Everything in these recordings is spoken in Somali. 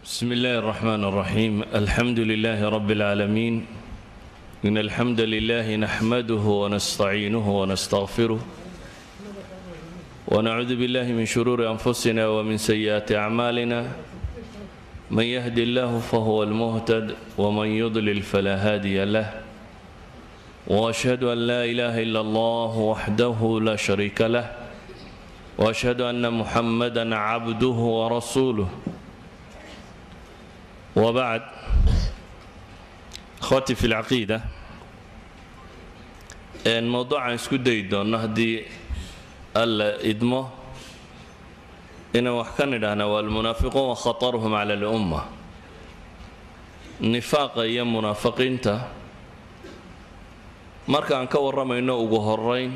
بسم الله الرحمن الرحيم. الحمد لله رب العالمين. إن الحمد لله نحمده ونستعينه ونستغفره ونعوذ بالله من شرور أنفسنا ومن سيئات أعمالنا. من يهد الله فهو المهتد ومن يضلل فلا هادي له. وأشهد أن لا إله إلا الله وحده لا شريك له وأشهد أن محمدًا عبده ورسوله. وبعد، أخواتي في العقيدة، الموضوع عن اسكو دايدو نهدي الإدمه إن وحكنا لنا والمنافقون وخطرهم على الأمة. نفاق يا منافقين تا marka aan ka waramayno ugu horeyn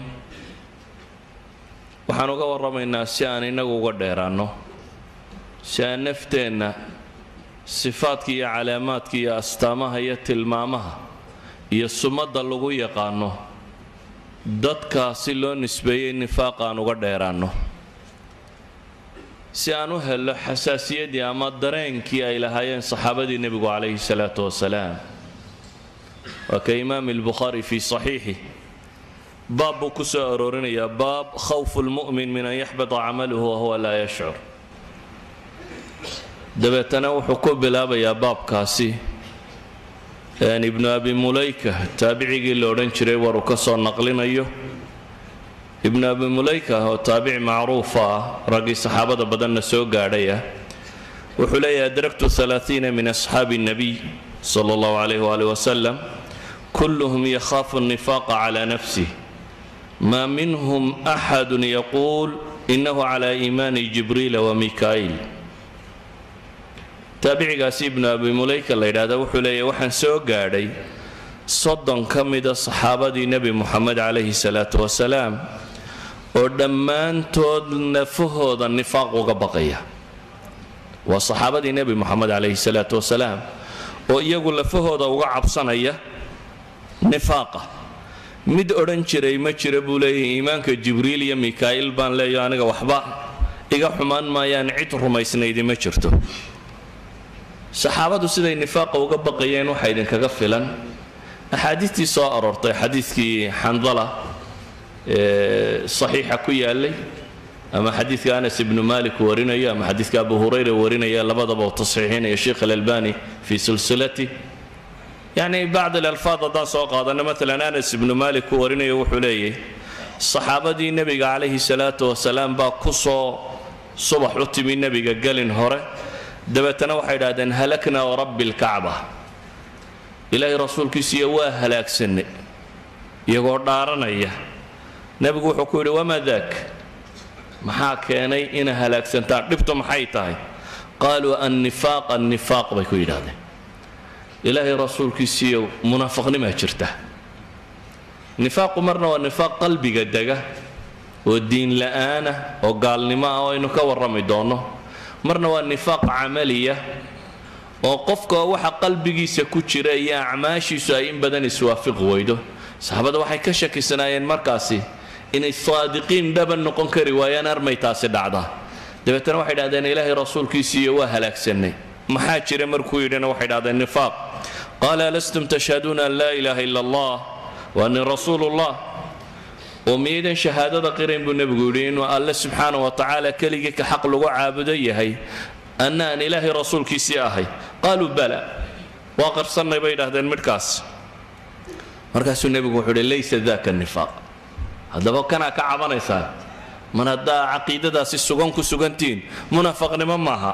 waxaan uga waramaynaa si aan inagu uga dheeraano, si aan nafteena sifaadka iyo calaamaadka iyo astaamaha iyo tilmaamaha iyo sumadda lagu yaqaano dadka si loo nisbeeyay nifaaqa aan uga dheeraano, si aan u helo xasaasiyadii ama dareenkii ay lahaayeen saxaabadii nebigu calayhi salaatu wasalaam. وكإمام البخاري في صحيحه باب كسو أرورينيا باب خوف المؤمن من أن يحبط عمله وهو لا يشعر. دبتنا وحكو بلابا يا باب كاسي يعني ابن أبي مليكة تابعي لورنشري وركسو نقلنا أيه. ابن أبي مليكة هو تابع معروفة رقي صحابة بدنا سوق عليها وحلي أدركت 30 من أصحاب النبي صلى الله عليه وآله وسلم كلهم يخاف النفاق على نفسه، ما منهم أحد يقول إنه على إيمان جبريل وميكائيل. تابعي قاسي ابن أبي مليكة اللي هذا وحلي وحن سوق علي صدن كمد الصحابة نبي محمد عليه الصلاة والسلام ودمان تود نفه النفاق وقبقية والصحابة نبي محمد عليه الصلاة والسلام ويقول لفهودا uga cabsanaya nifaaqa mid oran jiray ma jira buu leeyahay iimaanka jibriil iyo mikaa'il baan leeyahay aniga waxba iga xumaan maayaan cid rumaysnayd ma jirto. saxaabadu siday nifaaqa uga baqayeen waxa idin kaga filan axaadiistii soo aroortay xadiiskii xandala saxiixa ku yaalay أما حديث أنس بن مالك ورينيا أما حديث أبو هريرة ورينيا لبضبه وتصحيحين يا شيخ الألباني في سلسلته. يعني بعض الألفاظ ده سوق هذا مثلا أنس بن مالك ورينيا وحليه الصحابة دي النبي عليه الصلاة والسلام باقصوا صبح رتب النبي قال هره دبتنا وحيد هذا هلكنا ورب الكعبة إلهي رسول كيسي هلاك سن يقول دارنا إياه نبي حكوري وما ذاك maxaa keenay in halaagsantaan dhibto maxay tahay qaaluu annifaaq bay ku yidhaahdeen ilaahay rasuulkiisiiyo munaafiqnima jirta. nifaaqu marna waa nifaaq qalbiga dega oo diin la'aana oo gaalnimo ah oo aynu ka warrami doono, marna waa nifaaq camaliya oo qofka waxa qalbigiisa ku jira iyo acmaashiisu ay in badan iswaafiq weydo. saxaabada waxay ka shakisanaayeen markaasi inay saadiqiin dhaban noqon kari waayaan armay taasi dhacda. dabeetana waxay dhahdeen ilaahay rasuulkiisiiyo waa halaagsanay. maxaa jira markuu yidhina waxay dhahdeen nifaaq. qaala lastum tashhaduuna an laa ilaaha ila allah wa anni rasuulullah. oo miyaydan shahaadada qirayn buu nebigu yidhi inuu alle subxaana wa tacaala keligii ka xaq lagu caabudo yahay, anna aan ilaahay rasuulkiisii ahay. qaaluu bala, waa qarsannay bay dhahdeen midhkaas. markaasuu nebigu wuxuu yidhi laysa daaka nifaaq. haddaba kanaa ka cabanaysaan man haddaa caqiidadaasi sugan ku sugantihiin munaafaqnimo maaha.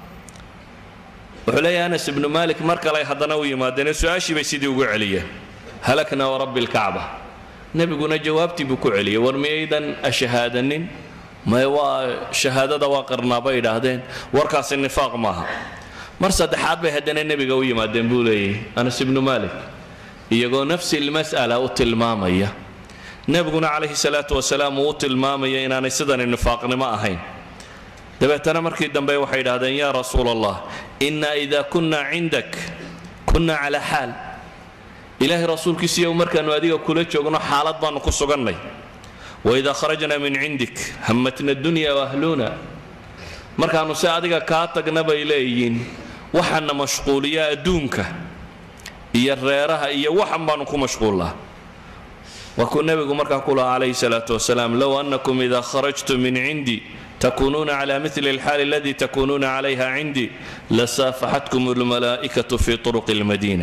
wuxuu leeyahay anas ibnu maalik mar kale haddana u yimaadeen su-aashii bay sidii ugu celiyeen halaknaa warabbi lkacba. nebiguna jawaabtii buu ku celiyey war miyaydan ashahaadanin may waa shahaadada waa qarnaa bay idhaahdeen warkaasi nifaaq maaha. mar saddexaad bay haddana nebiga u yimaadeen buu leeyahay anas ibnu maalik iyagoo nafsi lmas'ala u tilmaamaya. nebiguna calayhi salaatu wasalaam uu u tilmaamaya inaanay sidani nifaaqnimo ahayn. dabeetana markii dambe waxay idhahdeen yaa rasuul allah innaa idaa kunnaa cindak kunnaa calaa xaal. ilaahay rasuulkiisiiyo markaannu adiga kula joogno xaalad baannu ku sugannay. waidaa kharajnaa min cindik hammatna dunya waahluuna. markaannu si adiga kaa tagna bay leeyihiin waxaana mashquuliya adduunka iyo reeraha iyo waxan baanu ku mashquulnaa وكن نبي مركا قول عليه الصلاة والسلام لو أنكم إذا خرجتم من عندي تكونون على مثل الحال الذي تكونون عليها عندي لصافحتكم الملائكة في طرق المدينة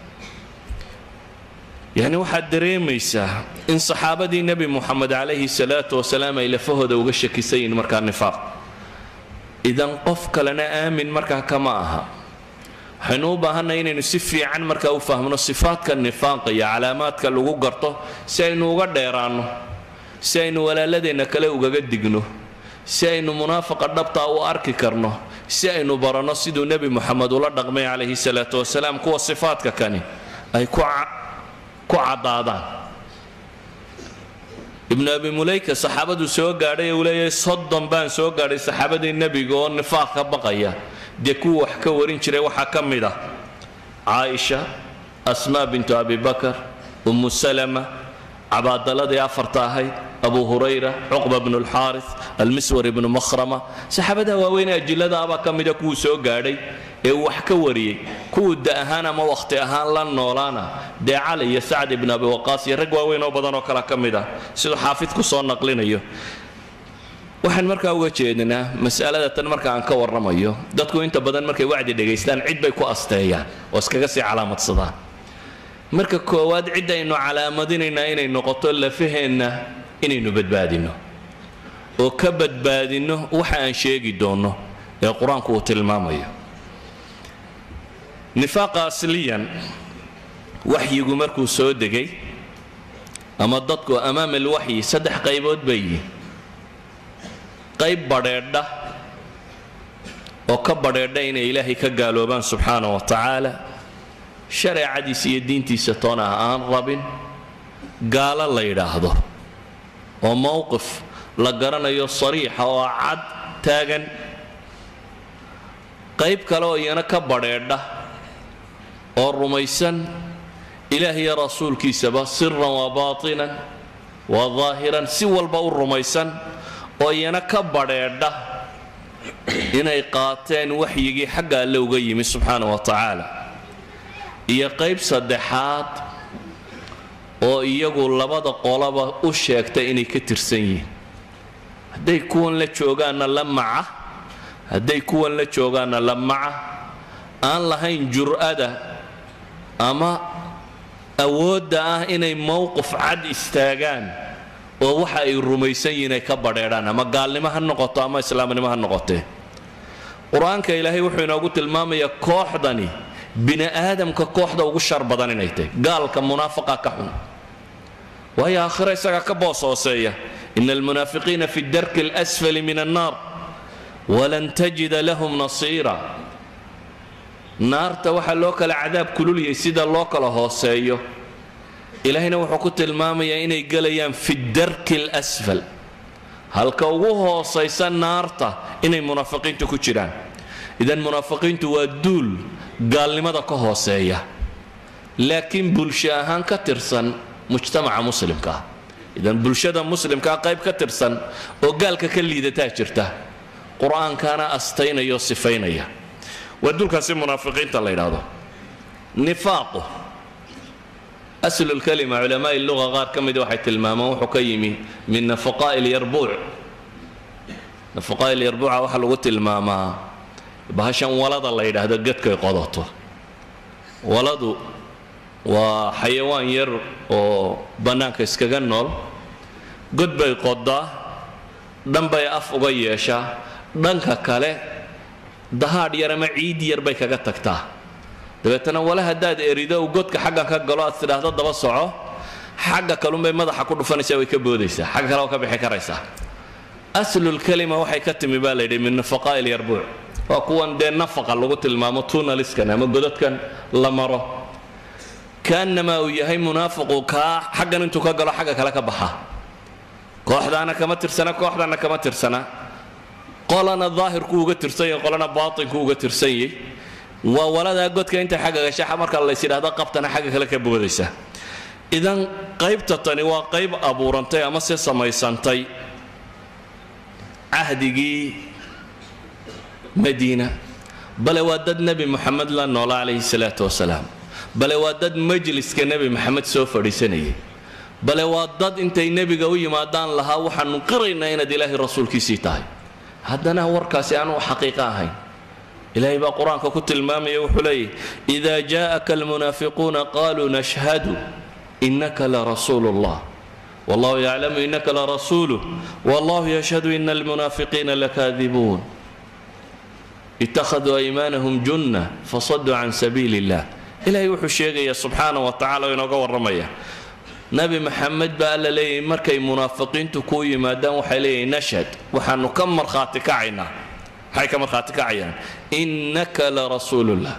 يعني واحد دريميسا إن صحابة النبي محمد عليه الصلاة والسلام إلى فهد وغشك سين مركا النفاق إذا قفك لنا آمن مركا كماها حنو باهنا inaynu si fiican marka u faahmno sifaadka nifaaqka iyo calaamaadka lagu garto si aynu uga dheeraano si aynu walaaladeenna kale ugaga digno si aynu munaafiqa dhabta u arki karno si aynu barano sidoo nabi maxamed ula dhaqmay calayhi salaatu wasalaam kuwa sifaadka kani ay ku cadaadaan ibn abi mulayka saxaabadu soo gaadhay uu leeyahay 30 baan soo gaadhay saxaabadii nabiga oo nifaaq ka baqaya دكو وحكا ورين جري وحكا ميدا عائشة أسماء بنت أبي بكر أم سلمة عباد الله دي أفرتاهي أبو هريرة عقبة بن الحارث المسور بن مخرمة سحبتها وين أجل دا أبا كميدا كو سو غادي وحكا وري كو دأهانا ما وقت أهان لن نولانا دي علي سعد بن أبي وقاص يرقوا وين وبدنو كلا كميدا سيدو حافظ كو صون نقلين أيو waxaan markaa uga jeedinaa mas'alada tan marka aan ka warramayo dadku inta badan markay wacdi dhageystaan cid bay ku asteeyaan oo iskaga sii calaamadsadaan marka koowaad cid aynu calaamadinayna inay noqoto lafaheena inaynu badbaadino oo ka badbaadino waxa aan sheegi doono ee quraanku uu tilmaamayo nifaaqa asliyan waxyigu markuu soo degay ama dadku amaam alwahyi saddex qaybood bay qayb badheedha oo ka badheedha inay ilaahay ka gaaloobaan subxaanahu wa tacaala shareecadiisa iyo diintiisa toona aan rabin gaalo la yidhaahdo oo mowqif la garanayo sariixa oo cad taagan qayb kale oo iyana ka badheedha oo rumaysan ilaahay iyo rasuulkiisaba siran wa baatinan wa daahiran si walba u rumaysan oo iyana ka badheedha inay qaateen waxyigii xagga alle uga yimi subxaanahu wa tacaala iyo qayb saddexaad oo iyagu labada qolaba u sheegtay inay ka tirsan yihiin hadday kuwan la joogaanna la maca hadday kuwan la joogaanna la maca aan lahayn jur'ada ama awoodda ah inay mowqif cad istaagaan oo waxa ay rumaysan yihiin ay ka badheedhaan ama gaalnimo ha noqoto ama islaamnimo ha noqotee qur-aanka ilaahay wuxuu inoogu tilmaamayaa kooxdani bini aadamka kooxda ugu shar badan inay tahay gaalka munaafiqa ka xun waayo aakhira isaga ka boos hooseeya ina almunaafiqiina fi darki alasfali min annaar walan tajida lahum nasiira naarta waxaa loo kala cadaab kululiyay sida loo kala hooseeyo إلهنا وحكوت المامية إني قليان في الدرك الأسفل هل كوهو صيصان نارتا إني منافقين تكوشيران إذا المنافقين تودول قال لماذا كوهو سيئة لكن بلشاهان كترسن مجتمع مسلم كا إذا بلشادا مسلم كا قيب كترسن وقال ككلي دا تاجرته قرآن كان أستين يوصفين ودول كاسي منافقين تالله هذا نفاقه أصل الكلمة علماء اللغة غار كم واحد المامة وحكيمي من نفقاء اليربوع نفقاء اليربوع وحل قلت المامة بهشان ولد الله يده هذا قد كي قضته ولده وحيوان ير وبناك اسكجنول قد بي قضى دم بي أفقيشة دنك كله دهار يرمى عيد يربي كجتكتا dabeetana walaha daad erido oo godka xagga ka galo aad tiraahdo daba soco xagga kalun bay madaxa ku dhufanaysaa way ka boodaysaa xagga kale oo ka bixi karaysaa aslul kalima waxay ka timi baa leeyahay min nafaqaa'il yarbu' waa kuwan de nafaqa lagu tilmaamo tunaliskan ama godadkan la maro kaanama uu yahay munaafiqu ka xaggan intuu ka galo xagga kale ka baxa kooxdaana kama tirsana qolana daahirku uga tirsan qolana baatinku uga tirsan وولد قد كنت حاجة شاحة مركا الله يصير هذا قبتنا حاجة كلك بوديسة إذن قيب تطني وقيب أبو رنتي أما سماي سنتي عهدي مدينة بل وادد نبي محمد لا نولا عليه الصلاة والسلام بل وادد مجلس كنبي محمد سوف رسنيه بل وادد انت النبي قوي ما دان لها وحن قرينا ان إلهي الرسول كيسيتاي هذا هو وركاسي أنا حقيقة هاي إلهي بقرآن كنت المام يوحلي إذا جاءك المنافقون قالوا نشهد إنك لرسول الله والله يعلم إنك لرسوله والله يشهد إن المنافقين لكاذبون اتخذوا أيمانهم جنة فصدوا عن سبيل الله إلهي يوحو الشيء سبحانه وتعالى ينقى الرمية نبي محمد بقى لي مركي منافقين تكوي ما دام وحلي نشهد وحنو كمر خاتك عينا هاي كمر خاتك عيان إنك لرسول الله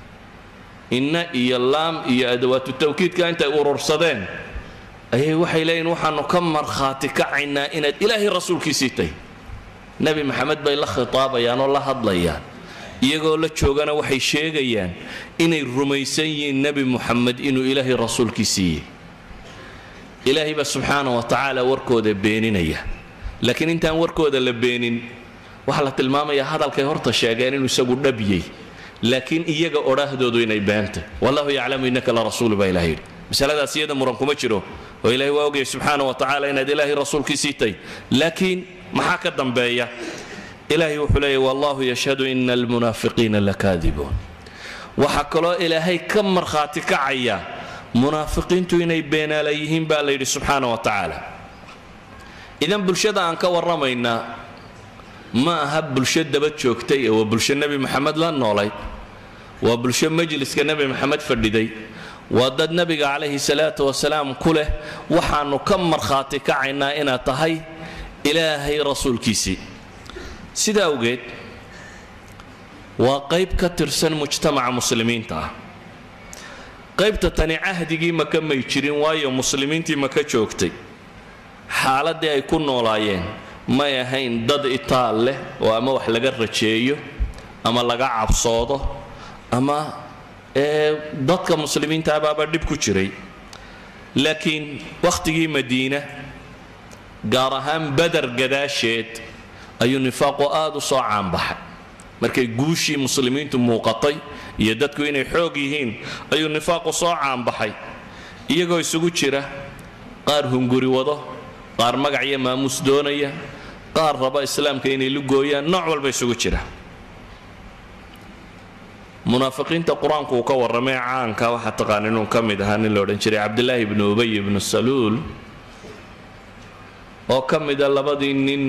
إن إيا اللام إيا أدوات التوكيد كانت أررصدين أي وحي لين وحنو كمر خاتك عينا إن إلهي الرسول كيسيتي نبي محمد بقى خطابة يان الله هضليان يقول لك شوغانا وحي شيغيان إن الرميسي النبي محمد إنه إلهي الرسول كيسيه إلهي بس سبحانه وتعالى وركوده بينينيا لكن انت وركوده لبينين وحلا tilmaamaya يا hadalkay horta sheegeen inuu isagu dhabiyay laakiin iyaga oraahdoodu inay baanta wallahu ya'lamu innaka la rasuul ba ilaahi misaladaas iyada muran kuma jiro oo ilaahi waa ogay subhanahu wa ta'ala inaad ilaahi rasuulkiisitay laakiin maxaa ka dambeeya ilaahi wuxuu leeyahay wallahu yashhadu innal munaafiqiina lakaadibun waxa kale ilaahi ka marxaati kacaya munaafiqiintu inay beenalayeen baa la yiri subhanahu wa ta'ala idan bulshada aan ka waramayna ما هب bulshada daba joogtay oo bulshada nabi maxamed la noolay waa bulshada majliska nabi maxamed fadhiday waa dad nabiga kaleey salaatu wasalaam kule waxaanu ka marxaati kacaynaa ina tahay ilaahay rasuulkiisi sida awgeed waa qayb ka tirsan mujtamaca muslimiinta qaybta tani ahdigii ma ka may jirin waayo muslimiintii ma ka joogtay xaaladii ay ku noolaayeen ما يهين ضد إيطاليا وأما وحلاقة رجيو أما لقى عبصاده أما ضد كمسلمين تابع بدب كشري لكن وقت جي مدينة جارهم بدر قداشيت أي نفاق آدو صاعم بحر مركي جوشي مسلمين تموقطي يدت كوين حوجيهين أي نفاق صاعم بحر يجوا يسوق شرة قارهم جوري وضه قار مقعية ما مسدونية قار ربا إسلام كيني لقويا نوع والبيسوق شرة منافقين تقران كوكا والرمي عنك وحتى قانون كم دهان اللورن شري عبد الله بن أبي بن السلول وكم ده لبدين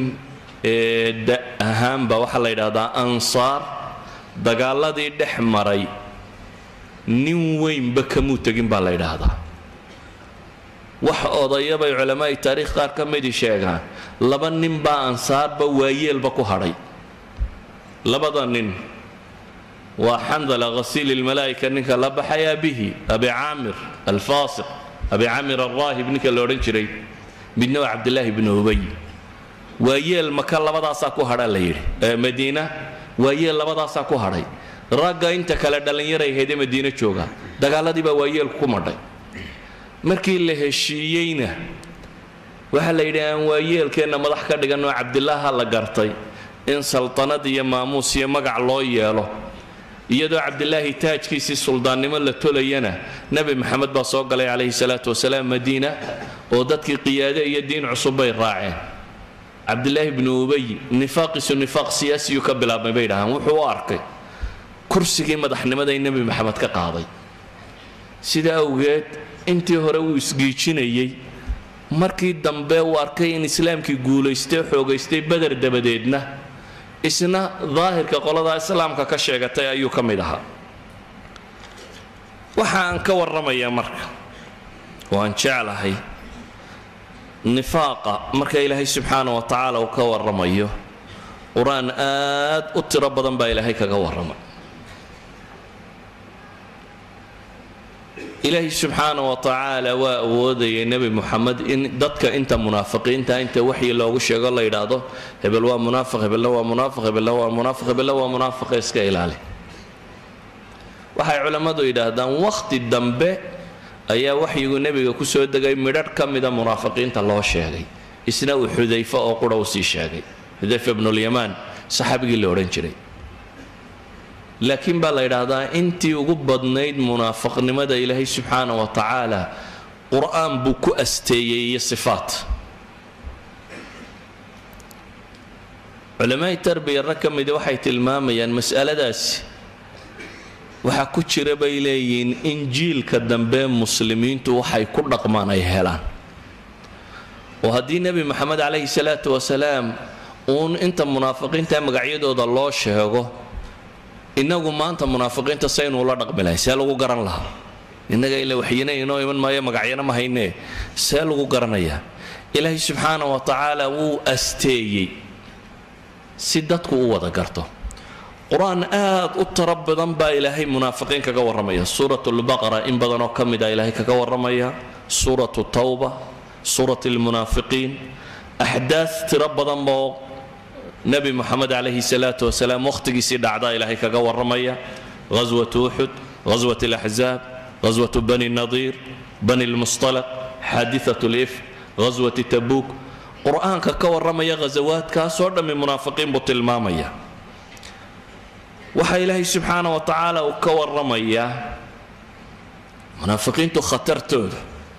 أهم بوحلا إذا أنصار دجال دي دحمري نوين بكمو تجين بالله هذا wax odayaba culimada taariikh qaar ka mid sheegaan laba nin ba ansaar ba waayeel ba ku haray labada nin wa handala ghasil al malaa'ika ninka la baxaya bihi abi amir al fasiq abi amir al rahib ninka la oran jiray midna abdullah ibn ubay waayeel maka labadaas ku haray la yiri madiina waayeel labadaas ku haray ragga inta kala dhalinyaray heeday madiina jooga dagaaladii ba waayeel ku madhay markii la heshiiyeyna waxa la yidhi waayeelkeena madax ka dhigan oo Cabdillah la gartay in saltanad iyo maamuus iyo magac loo yeelo iyadoo Cabdillah taajkiisi suldaannimo la tolayana nabi maxamed baa soo galay kaleey salaatu wasalaam madiina oo dadkii qiyaade iyo diin cusub ay raaceen Cabdillah ibn Ubay nifaaq siyaasi ka bilaabmay bay dhahan wuxuu arkay kursigii madaxnimada nabi maxamed ka qaaday sida awgeed intii hore uu isgiijinayay markii dambe uu arkay in islaamkii guuleystay xoogaystay badar dabadeedna isna daahirka qolada islaamka ka sheegatay ayuu ka mid ahaa waxaan ka warramayaa marka waan jeclahay nifaaqa marka ilaahay subxaanahu wa tacaala uu ka warramayo quraan aad u tiro badan baa ilaahay kaga warramay إلهي سبحانه وتعالى وأودي النبي محمد إن ضدك أنت منافقين أنت وحي الله وشيء الله يراده هبل هو منافق هبل هو منافق هبل هو منافق هبل هو منافق إسكايل عليه وحي علماء يراده وقت الدنبه أي وحي النبي كسر دقي مرر كم إذا منافقين الله وشيء إسناء حذيفة أو قروسي شيء حذيفة بن اليمان صحابي اللي أورنجري laakiin baa la yidhaahdaa intii ugu badnayd munaafiqnimada ilaahay subxaana wa tacaala qur'aan buu ku asteeyey iyo sifaat culamaa'i tarbiya rag ka mida waxay tilmaamayaan mas'aladaasi waxaa ku jira bay leeyihiin injiilka dambe muslimiintu waxay ku dhaqmaan ay helaan oo haddii nebi moxamed calayhi salaatu wasalaam uun inta munaafiqiinta magacyadooda loo sheego innagu maanta munaafiqiinta saynuu la dhaqmi lahay see lagu garan lahaa innaga ila waxyina inoo iman maayo magacyana ma haynee see lagu garanayaa ilaahay subxaana wa tacaala wuu asteeyey si dadku u wada garto qur'aan aad u tiro badan baa ilaahay munaafiqiin kaga warramaya suuratu lbaqara in badanoo ka mid a ilaahay kaga warramaya suuratu tawba suurat lmunaafiqiin axdaad tiro badan boo nebi moxamed calayhi salaatu wasalaam wakhtigiisii dhacdaa ilaahay kaga warramaya ghaswatu uxud ghaswat alaxzaab ghaswatu bani nadiir bani lmustalaq xaadithatu lifk ghaswati tabuuk qur'aanka ka warramaya ghasawaadkaasoo dhammi munaafiqiin buu tilmaamaya waxaa ilaahay subxaana wa tacaala uu ka warramayaa munaafiqiintu khatartooda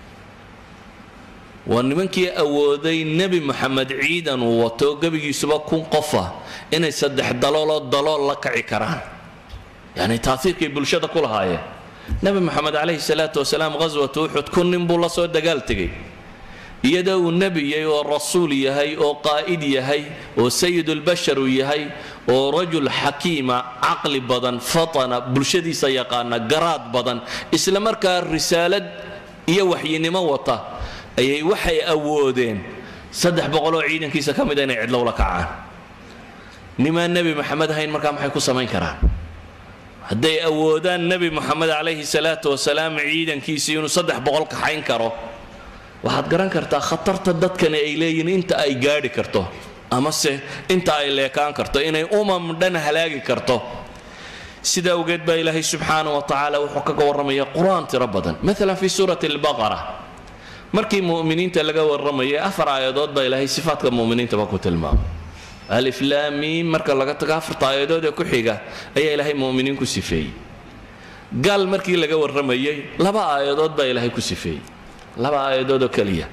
waa nimankii awooday nebi moxamed ciidan uu wato gebigiisuba 1000 qofa inay 3 dalooloo dalool la kaci karaan yani taaiirkay bulshada ku lahaayeen nebi moxamed calayhi salaatu wasalaam ghaswatu uxud 1000 nin buu la soo dagaal tegay iyadoo uu nebi yahay oo rasuul yahay oo qaa'id yahay oo sayidulbashar uu yahay oo rajul xakiima caqli badan fatana bulshadiisa yaqaana garaad badan isla markaa risaalad iyo waxyinimo wata ayay waxay awoodeen 300 oo ciidankiisa ka mid ah inay cidlo la kacaan nimaan nebi moxamed ahayn markaa maxay ku samayn karaan hadday awoodaan nebi moxamed calayhi salaatu wasalaam ciidankiisii inuu 300 kaxayn karo waxaad garan kartaa khatarta dadkani ay leeyihiin inta ay gaadhi karto amase inta ay leekaan karto inay dhan halaagi karto sida awgeed baa ilaahay subxaanahu wa tacaala wuxuu kaga warramaya qur'aan tiro badan maalan fi suurati albaqara markii mu'miniinta laga warramayay 4 aayadood baa ilaahay sifaadka mu'miniintaba ku tilmaamay alif laam miim marka laga tago 4 aayadood ee ku xiga ayaa ilaahay mu'miniin ku sifeeyey gaal markii laga warramayay 2 aayadood baa ilaahay ku sifeeyey 2 aayadood oo kaliya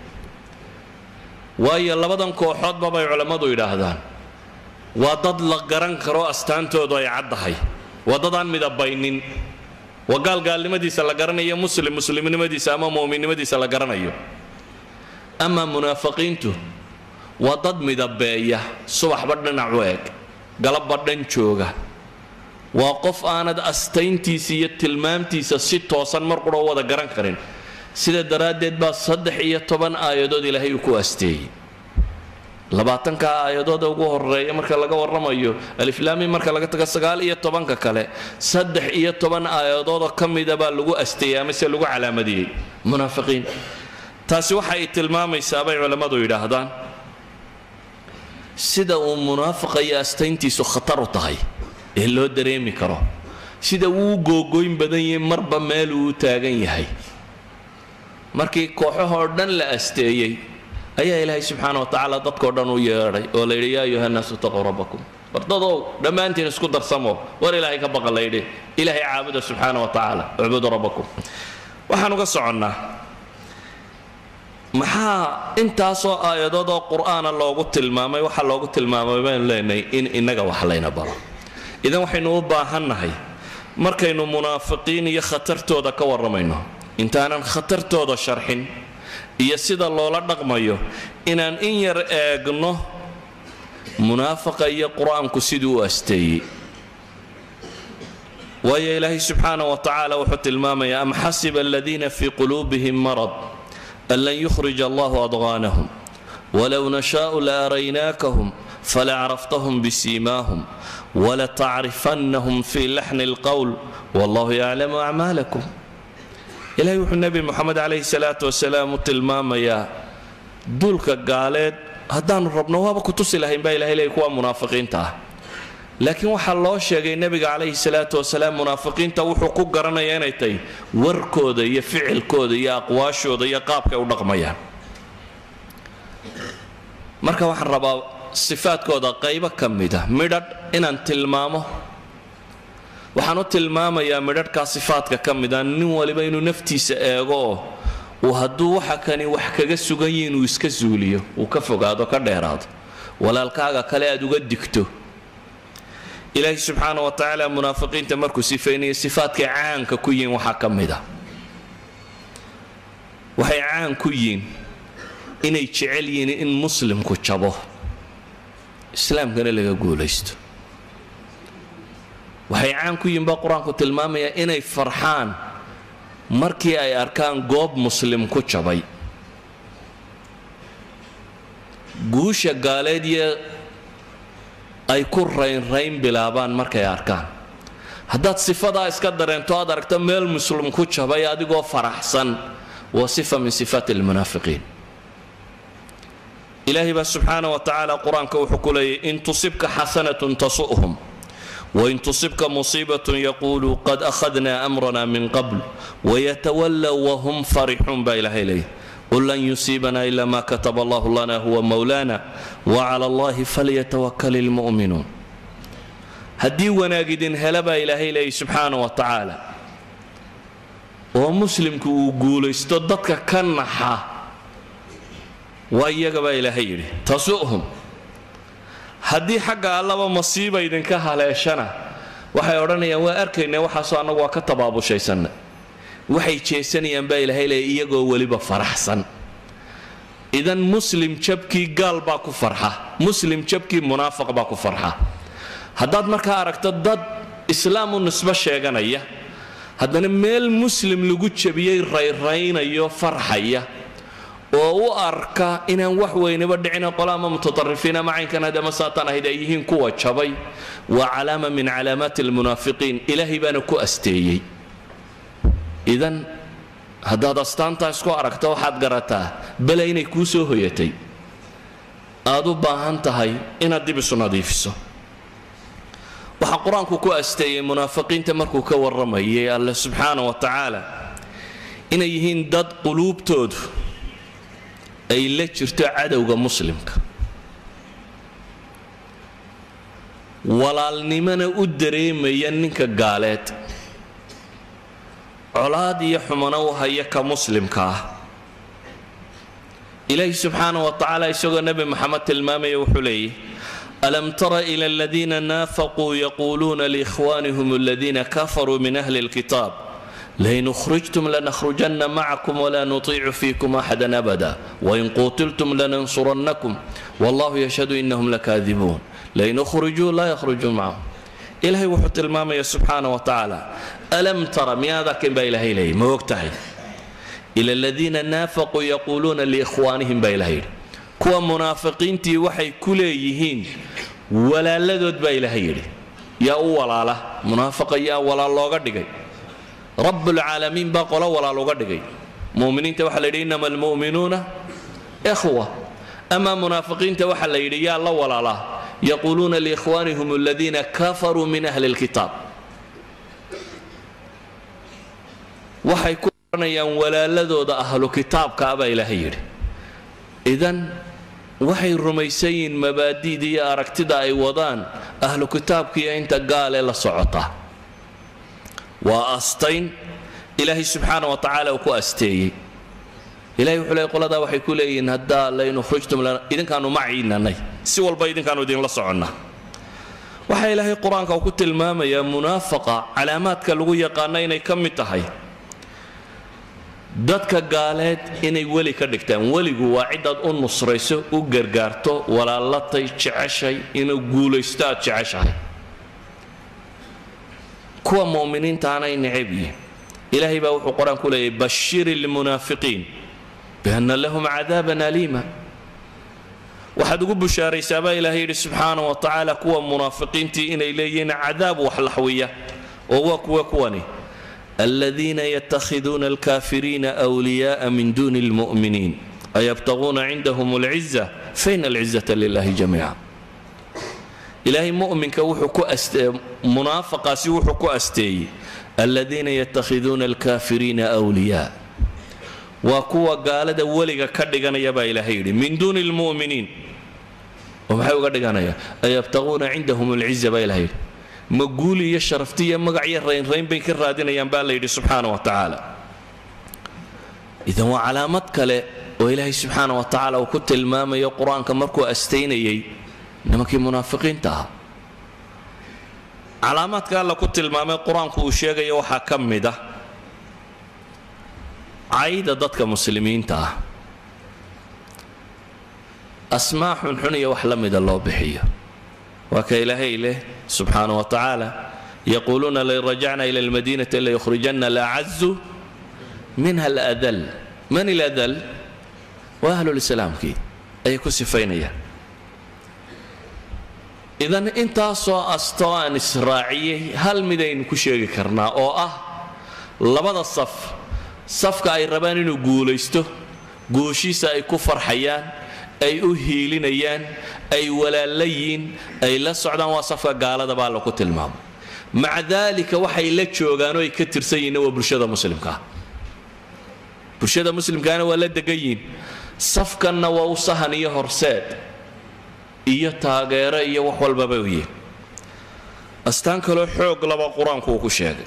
waayo labadan kooxoodba bay culimmadu yidhaahdaan waa dad la garan karo astaantoodu ay caddahay waa dad aan midabaynin waa gaal gaalnimadiisa la garanayo muslimnimadiisa ama mu'minnimadiisa la garanayo ama munaafiqiintu waa dad midabeeya subaxba dhinac u eg galabba dhan jooga waa qof aanad astayntiisa iyo tilmaamtiisa si toosan mar qura wada garan karin sida daraaddeed baa 13 aayadood ilaahay uu ku asteeyey 20 aayadood ugu horeeya marka laga warramayo alif laam miim marka laga tago 19 kale 13 aayadood ka mid ah baa lagu asteeyay ama lagu calaamadiyay munaafiqiin taasi waxay tilmaamaysaa bay culimadu yiraahdaan sida uu munaafiqa iyo astayntiisu khatar u tahay ee loo dareemi karo sida uu googooyn badan yahay marba meel uu taagan yahay markii kooxahoo dhan la asteeyay ayaa ilaahay subxaana wa tacaala dadkoo dhan u yeedhay oo la yidhi yaa ayuha nnaasu taquu rabbakum wardadow dhammaantiin isku darsamo war ilaahay ka baqa la yidhi ilaahay caabuda subxaana wa tacaala ucbudu rabbakum waxaan uga soconnaa maxaa intaasoo aayadood oo qur'aana loogu tilmaamay waxa loogu tilmaamay baynu leenahay in innaga wax layna baro idan waxaynu u baahannahay markaynu munaafiqiin iyo khatartooda ka warramayno intaanan khatartooda sharxin iyo sida loola dhaqmayo inaan in yar eegno munaafiqa iyo qur'aanku siduu u asteeyey waayo ilaahay subxaanahu wa tacaala wuxuu tilmaamayaa am xasiba aladiina fii quluubihim marad an lan yukhrija allahu adqaanahum walow nashaau la araynaakahum falacraftahum bisiimaahum walatacrifannahum fii laxni alqowl wallahu yaclamu acmaalakum ilaahay wuxuu nebi moxamed calayhi salaatu wasalaam u tilmaamayaa duulka gaaleed haddaanu rabno waaba ku tusi lahayn baa ilahay leeyay kuwa munaafiqiinta ah laakiin waxaa loo sheegay nebiga calayhi salaatu wasalaam munaafiqiinta wuxuu ku garanayaa inay tahay warkooda iyo ficilkooda iyo aqwaashooda iyo qaabkay u dhaqmayaan marka waxaan rabaa sifaadkooda qaybo ka mid ah midhadh inaan tilmaamo waxaan u tilmaamayaa midhadhka sifaadka ka mid ah nin waliba inuu naftiisa eego oo hadduu waxa kani wax kaga sugan yihiin uu iska zuuliyo uu ka fogaado ka dheeraado walaalkaaga kale aad uga digto ilaahay subxaanahu wa tacaala munaafiqiinta markuu sifeynaya sifaadkay caanka ku yihiin waxaa ka mid ah waxay caan ku yihiin inay jecel yihiin in muslimku jabo islaamkana laga guulaysto waxay caan ku yihiin baa qur-aanku tilmaamaya inay farxaan markii ay arkaan goob muslim ku jabay guusha gaaleed iyo ay ku raynrayn bilaabaan markay arkaan haddaad sifadaa iska dareento aad aragto meel muslim ku jabay adigoo faraxsan waa sifa min sifaati almunaafiqiin ilaahay baa subxaanahu wa tacaala qur-aanka wuxuu ku leeyahy in tusibka xasanatun tasu'hum وإن تصبك مصيبة يقولوا قد أخذنا أمرنا من قبل ويتولوا وهم فرحون بإله إليه قل لن يصيبنا إلا ما كتب الله لنا هو مولانا وعلى الله فليتوكل المؤمنون هدي وناجد هلبا إله إليه سبحانه وتعالى ومسلم كوغول استدتك كنحا وإياك بإله إليه تسؤهم haddii xagga allaba masiiba idinka haleeshana waxay odhanayaan waa arkaynaa waxaasoo annagu waa ka tabaabushaysanna waxay jeesanayaan baa ilaahay leeyahay iyagoo weliba faraxsan idan muslim jabkii gaal baa ku farxa muslim jabkii munaafiq baa ku farxa haddaad markaa aragto dad islaam u nisbo sheeganaya haddana meel muslim lagu jabiyey rayraynayo farxaya oo u arka inaan wax weynaba dhicina qolaama mutatarrifiina macaynkan hadama saatan ahayd ay yihiin kuwa jabay waa calaama min calaamaati almunaafiqiin ilaahay baana ku asteeyey idan haddaad astaantaa isku aragto waxaad garataa bale inay kuu soo hoyatay aad u baahan tahay inaad dib isu nadiifiso waxaa qur-aanku ku asteeyey munaafiqiinta markuu ka warramayay alle subxaana wa tacaala inay yihiin dad quluubtoodu ay la jirto cadowga muslimka walaalnimana u dareemaya ninka gaaleed colaad iyo xumana u haya ka muslimka ah ilaahi subxaanahu wa tacaala isagoo nebi maxamed tilmaamaya wuxuu leeyahy alam tara ila aladiina naafaquu yaquuluuna liikhwaanihim aladiina kafaruu min ahli alkitaab لئن أخرجتم لنخرجن معكم ولا نطيع فيكم أحدا أبدا وإن قتلتم لننصرنكم والله يشهد إنهم لكاذبون لئن أخرجوا لا يخرجون معهم إلهي وحط المامة سبحانه وتعالى ألم ترى ماذا كن بإلهي إليه موقتهي إلى الذين نافقوا يقولون لإخوانهم بإلهي كوا منافقين تي وحي كليهين ولا لدود بإلهي يا أولا له منافق يا ولا الله قدقي رب العالمين باقولا ولا لغدغي مؤمنين توحل يدي انما المؤمنون اخوه اما منافقين توحل يدي يا الله ولا لا يقولون لاخوانهم الذين كفروا من اهل الكتاب waxay ku oranayaan walaaladooda ahlu kitaabka aba ilaahay yiri idan waxay rumaysayin mabaadi'da aragtida ay wadaan ahlu kitaabkiya inta gaale la socota وأستين إلهي سبحانه وتعالى وكو أستيي إلهي وحلي قول هذا وحي كولي إن هدا لئن أخرجتم لنا إذن كانوا معينا سوى البيضين كانوا دين لصعنا وحي إلهي قرآن كوكت الماما يا منافقة علامات كاللغوية قانين كم تهي dadka gaaleed inay weli ka dhigtaan weligu waa cidaad u nusrayso u gargaarto walaalatay jeceshay inuu guulaysto aad jeceshahay kuwa muuminiinta aanay necab yihiin ilaahay baa wuxuu qur-aan ku leeyahay bashiri lmunaafiqiin bianna lahum cadaaban aliima waxaad ugu bushaaraysaa baa ilaahay yidhi subxaana wa tacaala kuwa munaafiqiintii inay leeyihiin cadaab wax laxwiya oo waa kuwa kuwani الذين يتخذون الكافرين أولياء من دون المؤمنين أيبتغون عندهم العزة فإن العزة لله جميعا إلهي مؤمن كوحكو منافقة سيوحكو أستي الذين يتخذون الكافرين أولياء وكوا قال ده ولغا كدغنا يبا إلهي من دون المؤمنين ومحيو كدغنا أيبتغون عندهم العزة با إلهي مقولي يا شرفتي يا مقعي الرين بين كرادين ينبال ليدي سبحانه وتعالى إذا هو علامات كله وإلهي سبحانه وتعالى وكنت المام يا قرآن كمركو أستيني إنما كي منافقين تها علامات قال لك كنت المام القرآن كو شيء يوحى كم ده عيد ضدك مسلمين تها أسماء حنية وحلم الله بحية وكإلهي إله سبحانه وتعالى يقولون لئن رجعنا إلى المدينة ليخرجن الأعز منها الأذل من الأذل وأهل الإسلام كي أي كسفينية إذن أنت سو أستوان إسرائيلي هل مدين كشيء كرنا أو لبدا الصف صفك أي رباني نقول يستو قوشيسا أي كفر حيان أي أهيلينيان أي ولاليين أي لا سعدان وصفك قال هذا بالله قتل معهم مع ذلك وحي لا جوغانو يكتر سينا وبرشده مسلم كا برشده مسلم كان ولا دقيين صفكنا ووصهن iyo horseed iyo taageero iyo wax walba weeye astaan kale xoog laba quraanku ku sheegay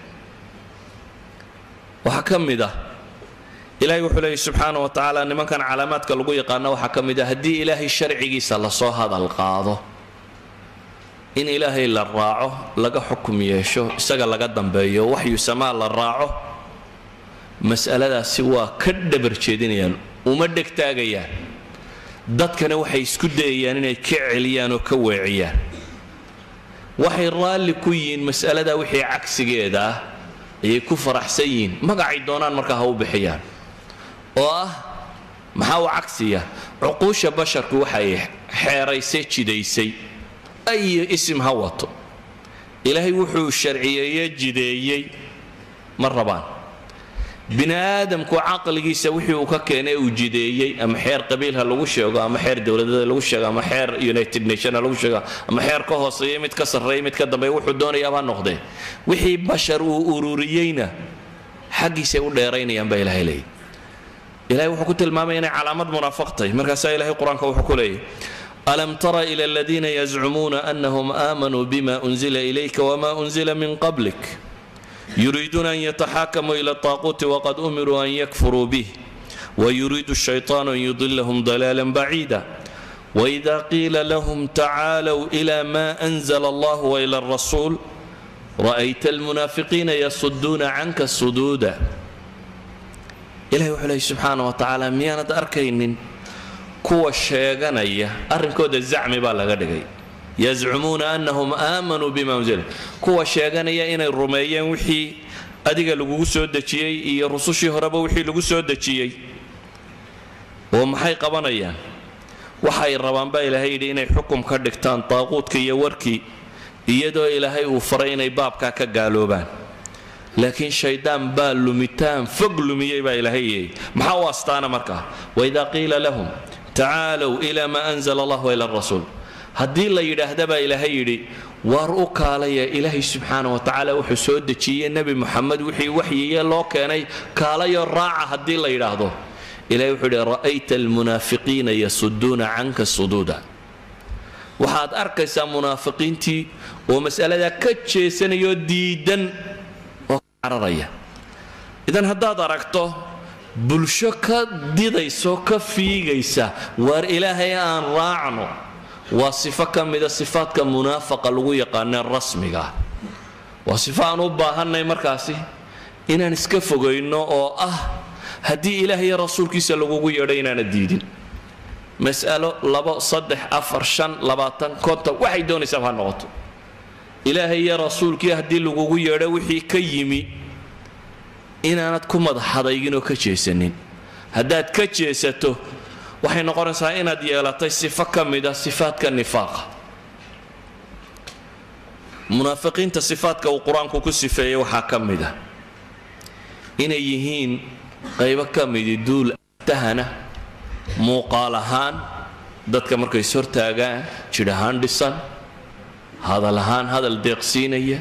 waxa kamida ilaahay wuxuu leeyahay subhanahu wa ta'ala nimankan calaamaadka lagu yaqaan waxa kamida hadii ilaahay sharcigiisa la soo hadal qaado in ilaahay la raaco laga xukum yeesho isaga laga dambeeyo waxyu samaa la raaco mas'aladaasi waa ka dhabar jeedinayaan uma dhegtaagayaan dadkana waxay isku dayayaan inay ka celiyaan oo ka weeciyaan waxay raalli ku yihiin mas'alada wixii cagsigeeda ayay ku faraxsan yihiin magacay doonaan marka ha u bixiyaan oo maxaa u cagsiya cuquusha basharku waxay xeeraysay jidaysay ay ism hawato ilaahay wuxuu sharciyeeyay jideeyay marrabaan bini aadamku aqligiisa wixii uu ka keenay uu jideeyay ama xeer qabiilha lagu sheego ama xeer dawladeed lagu sheego ama xeer United Nations lagu sheego ama xeer ka hooseeya mid ka sarreeya mid ka dambeeya wuxuu doonayaa noqday wixii bashar uu ururiyayna xaqiisa u dheeraynayaan baa ilaahay leeyahay ilaahay wuxuu ku tilmaamay inay calaamad munaafiqtay markaas ilaahay quraanka wuxuu ku leeyahay ألم تر إلى الذين يزعمون أنهم آمنوا بما أنزل إليك وما أنزل من قبلك يريدون أن يتحاكموا إلى الطاغوت وقد أمروا أن يكفروا به ويريد الشيطان أن يضلهم ضلالا بعيدا وإذا قيل لهم تعالوا إلى ما أنزل الله وإلى الرسول رأيت المنافقين يصدون عنك صدودا إلهي سبحانه وتعالى ميانا أركين kuwa sheeganaya arrinkooda zacmi baa laga dhigay yazcumuuna annahum aamanu bima unzila kuwa sheeganaya inay rumeeyeen wixii adiga lagu soo dajiyay iyo rusushii horeba wixii lagu soo dajiyay oo maxay qabanayaan waxay rabaan baa ilaahay yidhi inay xukum ka dhigtaan taaquudka iyo warkii iyadoo ilaahay uu faray inay baabka ka gaaloobaan laakiin shaydaan baa lumitaan fog lumiyay baa ilaahay maxaa u astaana markaa waidaa qiila lahum تعالوا إلى ما أنزل الله وإلى الرسول هدي الله يرهدبا إلهي يري وارؤك علي إلهي سبحانه وتعالى وحسود دشي النبي محمد وحي يا الله كان كالي الراعة هدي الله يرهده إلهي وحي رأيت المنافقين يصدون عنك الصدودا وحاد أركس منافقين تي ومسألة كتشي سنة ديدا وعررية إذن هدا دركته bulsho ka didayso ka fiigaysa war ilaahay aan raacno waa sifo kamida sifaadka munaafiqa lagu yaqaan rasmiga waa sifo aan u baahanay markaasi inaan iska fogeyno oo hadii ilaahay iyo rasuulkiisa lagu yeedhay inaan diidin mas'alo 2 3 4 5 20 konta waxay doonaysaa ha noqoto ilaahay iyo rasuulkiisa hadii lagu yeedhay wixii ka yimi inaanad ku madaxadaygin oo ka jeesanin haddaad ka jeesato waxay noqonaysaa inaad yeelatay sifo kamida sifaadka nifaaqa munaafiqiinta sifaadka uu quraanku ku sifeeyay waxaa kamida inay yihiin qaybo kamidi duul tahana muuqaal ahaan dadka markay soo taagaan jir ahaan dhisan hadal ahaan hadal deeqsiinaya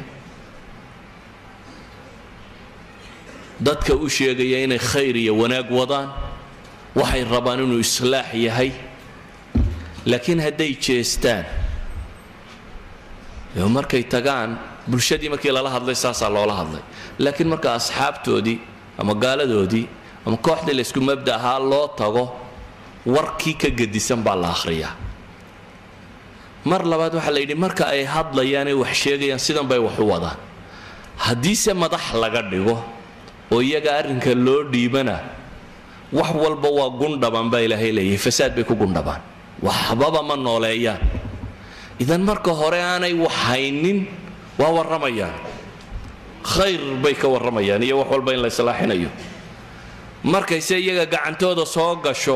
dadka u sheegaya inay khayr iyo wanaag wadaan waxay rabaan inuu islaax yahay laakiin haday jeestaan markay tagaan bulshadii markii lala hadlay saasaa loola hadlay laakiin marka asxaabtoodii ama gaaladoodii ama kooxdii la isku mabda ahaa loo tago warkii ka gedisan baa la akhriyaa mar labaad waxaa la yidhi marka ay hadlayaan ay wax sheegayaan sidan bay wax u wadaan haddiise madax laga dhigo oo iyaga arrinka loo dhiibana wax walba waa gundhaban baa ilaahay leeyahay fasaad bay ku gundhabaan waxbaba ma nooleeyaan idan marka hore aanay wax haynin waa warramayaan khayr bay ka warramayaan iyo wax walba in la islaaxinayo markayse iyaga gacantooda soo gasho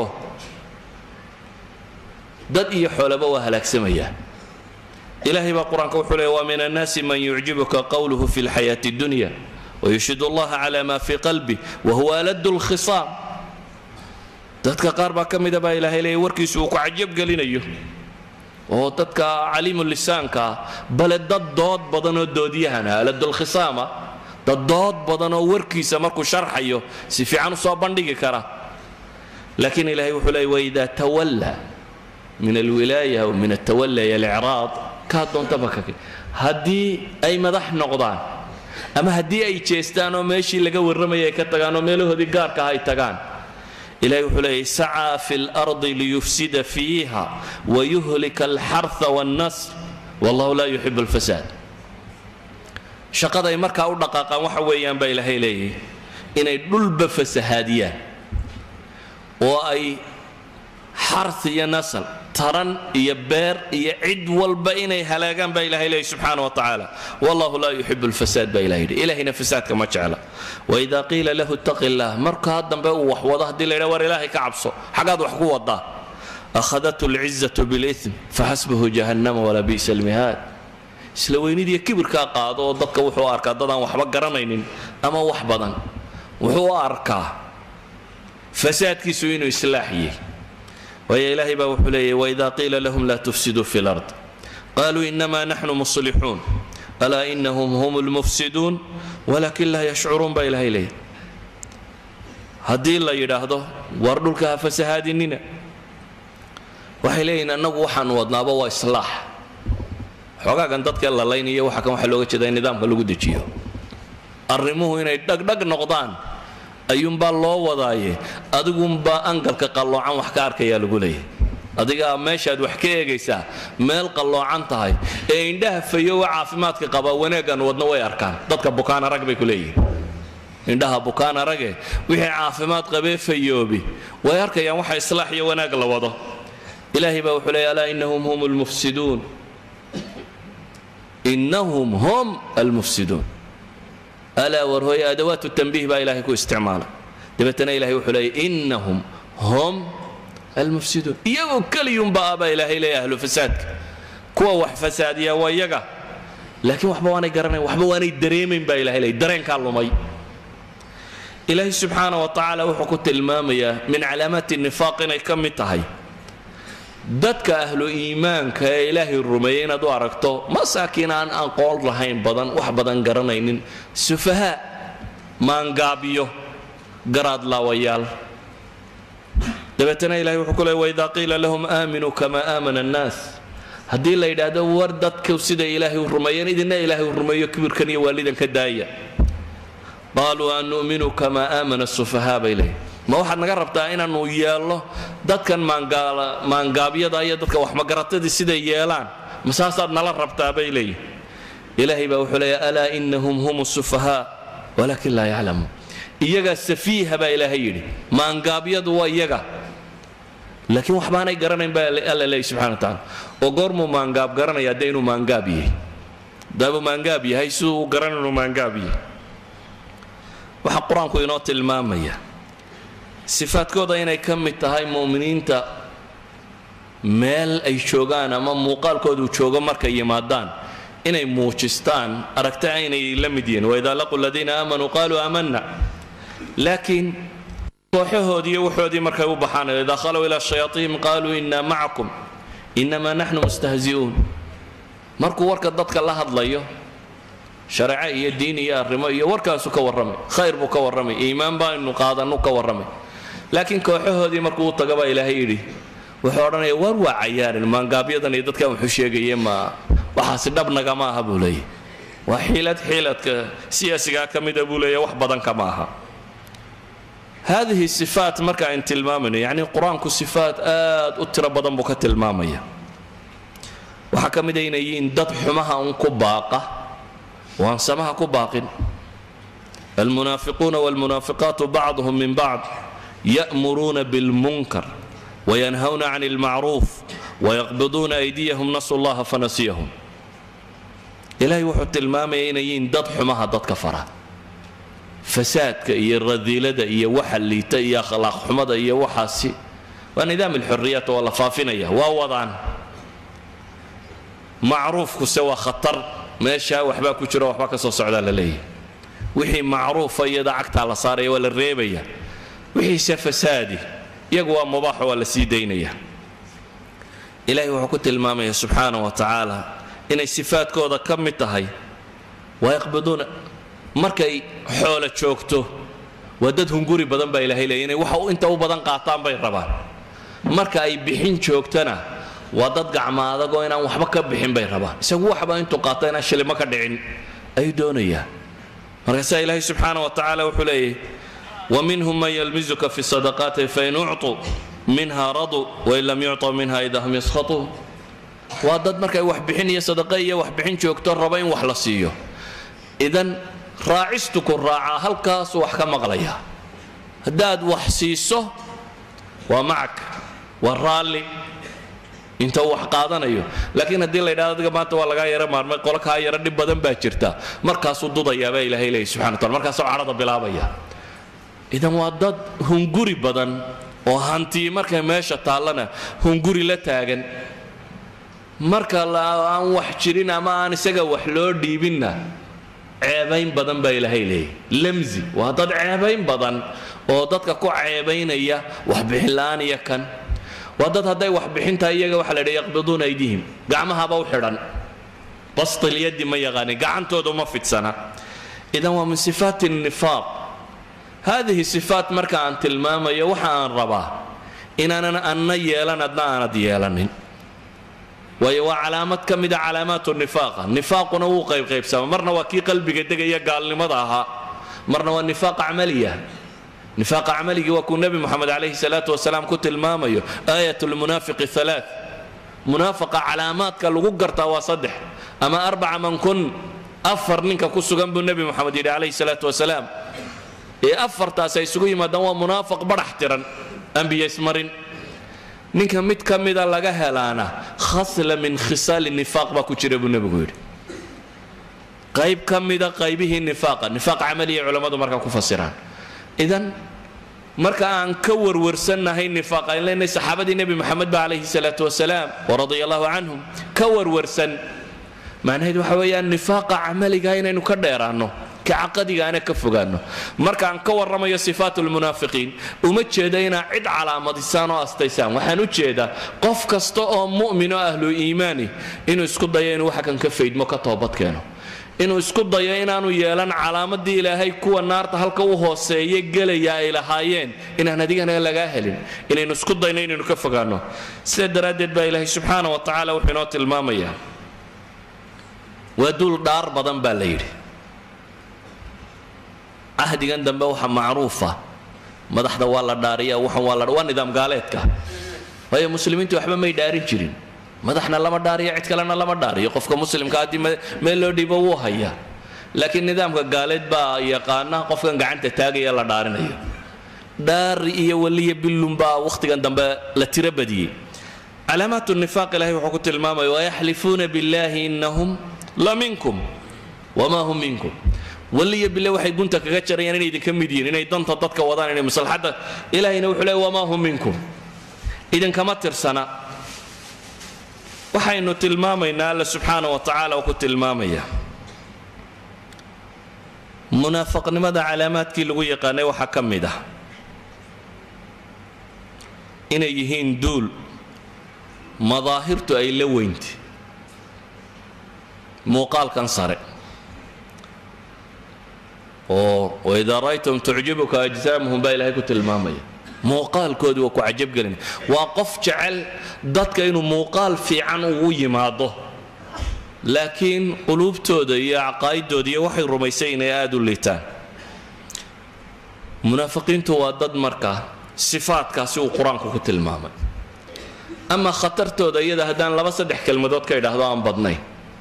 dad iyo xoolaba waa halaagsamayaan ilaahay baa qur-aanka wuxuu leeyahay waa min annaasi man yucjibuka qawluhu fi lxayaati addunya wayushhidu allaha calaa maa fii qalbi wahuwa aladdu lkhisaam dadka qaar baa ka mida baa ilaahay leeyahay warkiisu uu ku cajab gelinayo oo dadka caliimu lisaanka bale dad dood badan oo doodiyahana aladdu lkhisaama dad dood badan oo warkiisa markuu sharxayo si fiican u soo bandhigi kara laakiin ilaahay wuxuu leeyahay waidaa tawalla من الولاية ومن التولي الإعراض كادون تبكك هدي أي مدح نقضان أما هدي أي تشيستانو ماشي لقى ورمي كتغانو ميلو هدي قارك هاي تغان إلهي وحلي سعى في الأرض ليفسد فيها ويهلك الحرث والنسل والله لا يحب الفساد شقضي مركا أو دقاقا وحويان با إلهي ليه إن يدلب فسهاديان وأي حرث يا نسل ترن يا بير يا عد والبين هلاقان با إلهي إليه سبحانه وتعالى والله لا يحب الفساد با إلهي إلهنا فساد كما جعل وإذا قيل له اتق الله مركا هدن بوح وضح دي ليرور إلهي كعبصه حقاد وحكو وضح أخذته العزة بالإثم فحسبه جهنم ولا بئس المهاد سلويني دي كبر كاقاد وددك وحو أركا ددان وحبا قرنين أما وحبضا وحو أركا فساد كيسوينو إصلاحيه ويا إلهي بوحلي وإذا قيل لهم لا تفسدوا في الأرض قالوا إنما نحن مصلحون ألا إنهم هم المفسدون ولكن لا يشعرون با إلهي إليه هدي الله يراهده وردلك فسهاديننا وحيلين أنه وحن وضنابا وإصلاح حقا كان دادك الله الله إنيه وحكا وحلوغة جدا النظام كاللوغة دجيه الرموه هنا يدق نقضان ayuun baa loo wadaaye adigun baa angalka qalloocan wax ka arkaya lagu leeyahay adiga meeshaad wax ka eegaysaa meel qalloocan tahay ee indhaha fayo caafimaadka qaba wanaagan wadna way arkaan dadka bukaan arag bay ku leeyihiin indhaha bukaan arage wixii caafimaad qabee fayoobi way arkayaan waxa islaax iyo wanaag la wado ilaahay baa wuxuu leeyahay alaa innahum humul mufsiduun innahum hum almufsiduun ألا وهي أدوات التنبيه با إلهي كو استعمالا دبتنا إلهي وحلي إنهم هم المفسدون يو كل يوم با إلهي لي أهل فساد كوا وح فساد يا ويجا لكن وحبواني قرني وحبواني دريمين با إلهي لي درين كالو مي إلهي سبحانه وتعالى وحكوت المامية من علامات النفاق كم تهي dadka ahlu iimaanka ee ilaahay rumeeyayna du aragto masaakiin aan aqoon lahayn badan wax badan garanaynin sufaha maangaabiyo garaad laawayaal dabeetana ilaahay wuxuu ku leeyahay waidaa qiila lahum aaminuu kama aamana annaas haddii la yidhaahdo war dadka sida ilaahay u rumeeyeen idina ilaahay u rumeeyo kibirkan iyo waalidan ka daaya qaaluu an nu'minu kama aamana asufahaa bay leeyihin ma waxaad naga rabtaa inaanu yeelno dadkan maangaabyada iyo dadka wax magaratadii siday yeelaan masaasaad nala rabtaa bay leeyihin ilaahay baa wuxuu leeyahay alaa innahum hum sufahaa walaakin laa yaclamuun iyagaa safiiha baa ilaahay yidhi maangaabyadu waa iyaga laakiin waxbaanay garanayn baa alla leeyahy subxana wa tacaala oo goormuu maangaab garanaya dee inuu maangaab yahay daabuu maangaab yahay siduu u garan inuu maangaab yahay waxaa qur-aanku inoo tilmaamaya sifaadkooda inay ka mid tahay mu'miniinta meel ay joogaan ama muuqaalkoodu joogo markay yimaadaan inay muujistaan aragta inay la mid yihiin waidaa laquu aladiina aamanuu qaaluu aamanna laakiin kooxahoodii iyo waxoodii markay u baxaan idaa khalow ilaa shayaatiihim qaaluu innaa macakum innamaa naxnu mustahzi'uun markuu warka dadka la hadlayo shareeco iyo diin iyo arrimo iyo warkaasu ka warramay khayr buu ka warramay iimaan baa inu qaadanu ka warramay laakiin kooxahoodii markuu u taga baa ilaahay yidhi wuxuu odhanaya war waa cayaarin maangaabyadan iyo dadkan wuxuu sheegayee ma waxaasi dhab nagama aha buu leeyahy وحيلة سياسية كمدة بولية وحبضا كماها. هذه الصفات مركا انت المامنة يعني القرآن كصفات أترى بدن بكت المامية وحكم دينيين دد حمها انكو باقة وانسمها كباق. المنافقون والمنافقات بعضهم من بعض يأمرون بالمنكر وينهون عن المعروف ويقبضون أيديهم نسوا الله فنسيهم. إلهي وحط المامين دد حمها دد كفرة فساد كأي الرذيلة إيا وحل إيا خلاق حمد إيا وحاسي ونظام الحرية ولا فافنية ووضعا معروف كسوى خطر ماشا وحباك وشرا وحباك سو سعدا لليه وحي معروف يدعكت على صاري ولا الريبية وحي سفسادي يقوى مباح ولا سيدينية. إلهي وحكوت المامية سبحانه وتعالى إن الصفات كودا كم تهي ويقبضون markay xoolo joogto wadadhun guri badan baa ilaahay leeyahay waxa uu inta u badan qaataan bay rabaan marka ay bixin joogtana wadad gacmaada go inaan waxba ka bixin bay rabaan isagu waxba intuu qaatay inaan shilimo ka dhicin ay doonayaan. marka ilaahay subhanahu wa ta'ala wuxuu leeyahay ومنهم من يلمزك في الصدقات فإن أعطوا منها رضوا وإن لم يعطوا منها إذا هم يسخطون. wadad markay wax bixin iyo sadaqeeyo wax bixin joogto rabayn wax la siiyo idan raacistuku raaca halkaas wax ka maqlaya hadaad wax siiso waa macak waa raali inta wax qaadanayo laakiin hadii la yiraahdo adiga maanta waa laga yara maarmay qolo ka yara dib badan baa jirta markaas uu dudaya baa ilaahay leeyahay subhanahu wa ta'ala markaas uu carada bilaabaya. idan waa dad hunguri badan oo hanti markay meesha taalana hunguri la taagan marka aan wax jirin ama aan isaga wax loo dhiibinna ceebayn badan baa ilaahay leeyahay. lamzi waa dad ceebayn badan oo dadka ku ceebaynaya wax bixin la'aan iyo kan waa dad hadday wax bixinta iyaga waxa la yidhi yaqbiduuna aydihim gacmahaba u xidhan bastil yadi ma yaqaani gacantooda ma fidsana. idan waa min sifaati nifaaq. هذه الصفات مركا عن تلمامة يوحى عن رباه إن أنا يلان أدنى أنا ديالان ويوا علامات كمدة علامات النفاق. النفاق نو قيب سما مرنا وكي قلبي قدك قال لي مضاها مرنا والنفاق عملية نفاق عملي وكون نبي محمد عليه الصلاة والسلام كنت المامة آية المنافق الثلاث منافق علامات كالوقر تواصدح أما أربعة من كن أفر منك كسو جنب النبي محمد عليه الصلاة والسلام أفرتاس يسوي ما دوا منافق برحترا أنبياء اسمرين نينك ميت كميدا لغا هلانا خصل من خصال النفاق با كجيره بو نبي قيب كميدا قيبه النفاق نفاق عملي علماء marka ku fasiraan. idan marka aan ka warwarsanahay nifaaq ay leeyahay saxaabadii nabi maxamed ba alayhi salatu wasalaam wa radiyallahu anhum ka warwarsan macnaheedu waxa weeyaan nifaaq amaliga inaynu ka dheeraano كعقدي أنا كفجانه مركان كور رمي صفات المنافقين ومتشهدين عد على مدسان واستيسان وحنوتشهدا قف كستاء مؤمن أهل إيماني إنه يسكت ضيين وحكن كفيد مكتوبات كانوا إنه يسكت ضيين أنو يلان علامة دي إلى هاي كوا النار تهلك وهو سيجل يا إلى هايين إن هنا دي أنا لجاهلين إنه يسكت ضيين إنه كفجانه سيد ردد بإله سبحانه وتعالى وحنات المامية ودول دار بدن بالليل عهدي عندهم بوحة معروفة ما دحدا والله دارية وحن والله ونظام قالتك وهي مسلمين تحب ما يداري جرين ما دحنا لما دارية عد كلنا لما دارية قفك مسلم كادي ما لودي بوها هي لكن نظام قالت با يقانا قفك قعنت تاجي يلا دارنا دارية ولي بلوم با وقت عندهم لتربدي علامات النفاق الله وحكت الماما ويحلفون بالله إنهم لا منكم وما هم منكم واللي بالله waxay gunta kaga jarayaan inay idin kamidiyeen inay danta dadka wadaan inay maslaxada ilaahayna wuxuu leeyahay wama hum minkum idan kama tirsana waxaynu tilmaamaynaa Allah subhanahu wa ta'ala oo ku tilmaamaya munaafiqnimada calaamaadkii lagu yaqaanay waxa kamid ah inay yihiin duul madaahirtu ay la weynti muuqaalkan sare وإذا رأيتم تعجبك أجسامهم بإلهي كنت المامية موقال كود وكو عجب قلني وقف جعل ضدك إنه موقال في عنه ويماضه laakiin quluubtooda iyo caqaa'idooda iyo waxay rumaysay inay aad u liitaan. munaafiqiintu waa dad markaa sifaadkaasi uu qur-aanku ku tilmaamay. ama khatartooda iyada haddaan 2-3 kelmadood ka idhaahdo aan badnayn,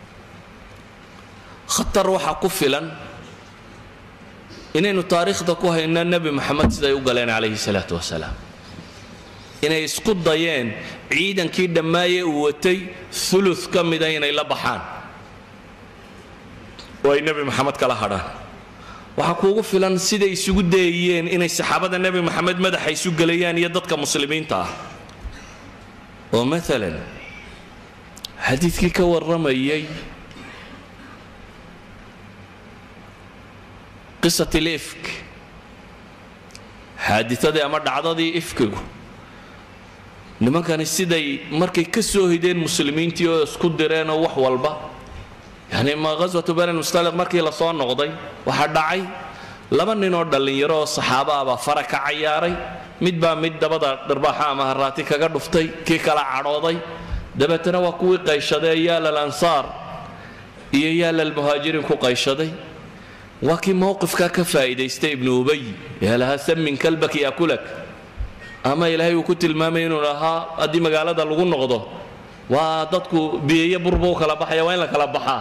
khatar waxaa ku filan inaynu taariikhda ku hayno nebi maxamed siday u galeen calayhi salaatu wasalaam, inay isku dayeen ciidankii dhammaaye uu watay ulu ka mida inay la baxaan oo ay nebi maxamed kala hadhaan. waxaa kuugu filan siday isugu dayeen inay saxaabada nebi maxamed madaxa isu gelayaan iyo dadka muslimiinta ah. oo maalan xadiidkii ka warramayay qisat al-ifk, xaaditadii ama dhacdadii ifkigu, nimankani siday markay ka soo hideen muslimiintii oo isku direen oo wax walba, yani ma ghaswatu bani mustaliq markii la soo noqday waxaa dhacay 2 nin oo dhallinyaro oo saxaaba ah baa fara ka cayaaray, mid baa mid dabada dharbaaxa ama haraati kaga dhuftay, kii kala cadhooday. dabeetana waa kuwii qayshaday yaal al-ansaar iyo yaal al-muhaajiriin ku qayshaday. waa kii mowqifkaa ka faa'iidaystay ibnu ubay, yaa lahaa samin kalbak yaakulak, ama ilaahay uu ku tilmaamay inuu lahaa haddii magaalada lagu noqdo waa dadku biyeeyo burba u kala baxaya, waa in la kala baxaa.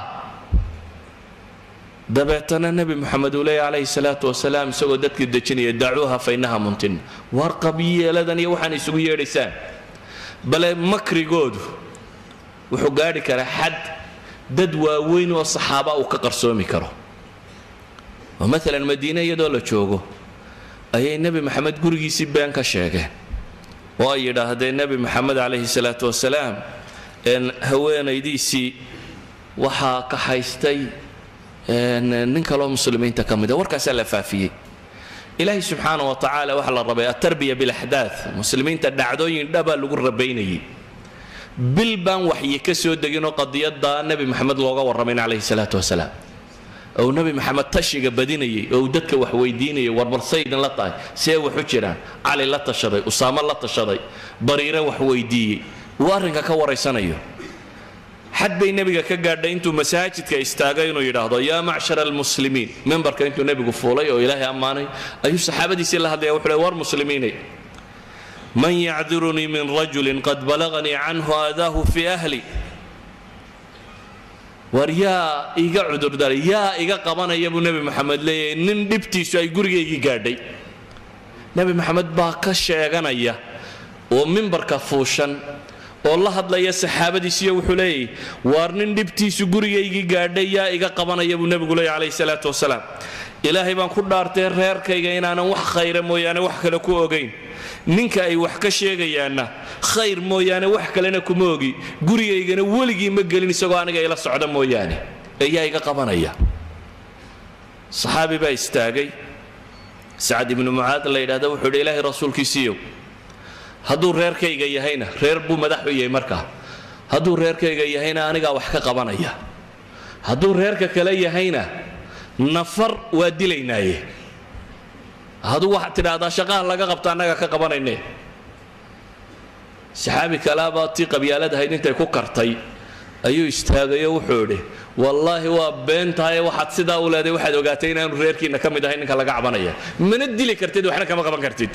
dabeetana nebi moxamed uu leeya calayhi salaatu wasalaam isagoo dadkii dejinaya, dacuuha fa innaha muntin, war qabiyeeladan iyo waxaan isugu yeedhaysaan. bale makrigoodu wuxuu gaadhi karaa xad dad waaweyn oo saxaaba uu ka qarsoomi karo. oo maalan madiine iyadoo la joogo ayay nebi maxamed gurigiisii been ka sheegeen oo ay yidhaahdeen nebi maxamed calayhi salaatu wasalaam haweenaydiisii waxaa ka haystay nin kaloo muslimiinta ka mida. warkaasaa la faafiyey. ilaahay subxaana wa tacaala waxaa la rabay atarbiya bilaxdaad, muslimiinta dhacdooyin dhabaa lagu rabaynayay. bil baan waxyi ka soo deginoo qadiyadda nebi maxamed looga warramayn calayhi salaatu wasalaam. ou nebi maxamed tashiga badinayay oo uu dadka wax weydiinayay, warbal saydin la tahay see wax u jiraan. cali la tashaday, usaamo la tashaday, bariire wax weydiiyey, uu arrinka ka waraysanayo. xad bay nebiga ka gaadhay intuu masaajidka istaagay inuu yidhaahdo yaa macshara almuslimiin. membarka intuu nebigu fuulay oo ilaahay ammaanay ayuu saxaabadiisii la hadlaya, wuxuu leey war muslimiinay, man yacdirunii min rajulin qad balaganii canhu aadaahu fii ahli. war yaa iga cudurdaray, yaa iga qabanaya buu nebi maxamed leeyahay nin dhibtiisu ay gurigaygii gaadhay. nebi maxamed baa ka sheeganaya oo mimbarka fuushan oo la hadlaya saxaabadiisiiyo wuxuu leeyahay waar nin dhibtiisu gurigaygii gaadhay yaa iga qabanaya buu nebigu leeyahay calayhi salaatu wasalaam. ilaahay baan ku dhaartay reerkayga inaanan wax khayra mooyaane wax kale ku ogayn. ninka ay wax ka sheegayaanna khayr mooyaane wax kalena kuma ogi, gurigaygana weligii ma gelin isagoo aniga ila socda mooyaane, ee yaa iga qabanaya. saxaabi baa istaagay, sacad ibnu mucaad la yidhahda, wuxuu yidhi ilaahay rasuulkiisiiyow, hadduu reerkayga yahayna, reer buu madax u yahay markaa, hadduu reerkayga yahayna anigaa wax ka qabanaya, hadduu reerka kale yahayna nafar waa dilaynaaye. hadduu waxaad tidhaahdaa shaqaha laga qabta annaga ka qabanayne. saxaabi kalaabaa tii qabyaalad ahayd intay ku kartay ayuu istaagay oo wuxuu idhi wallaahi waa been tahay, waxaad sidaa u leeday waxaad ogaatay inaanu reerkiinna ka mid ahay ninka laga cabanaya, mana dili kartid waxna kama qaban kartid.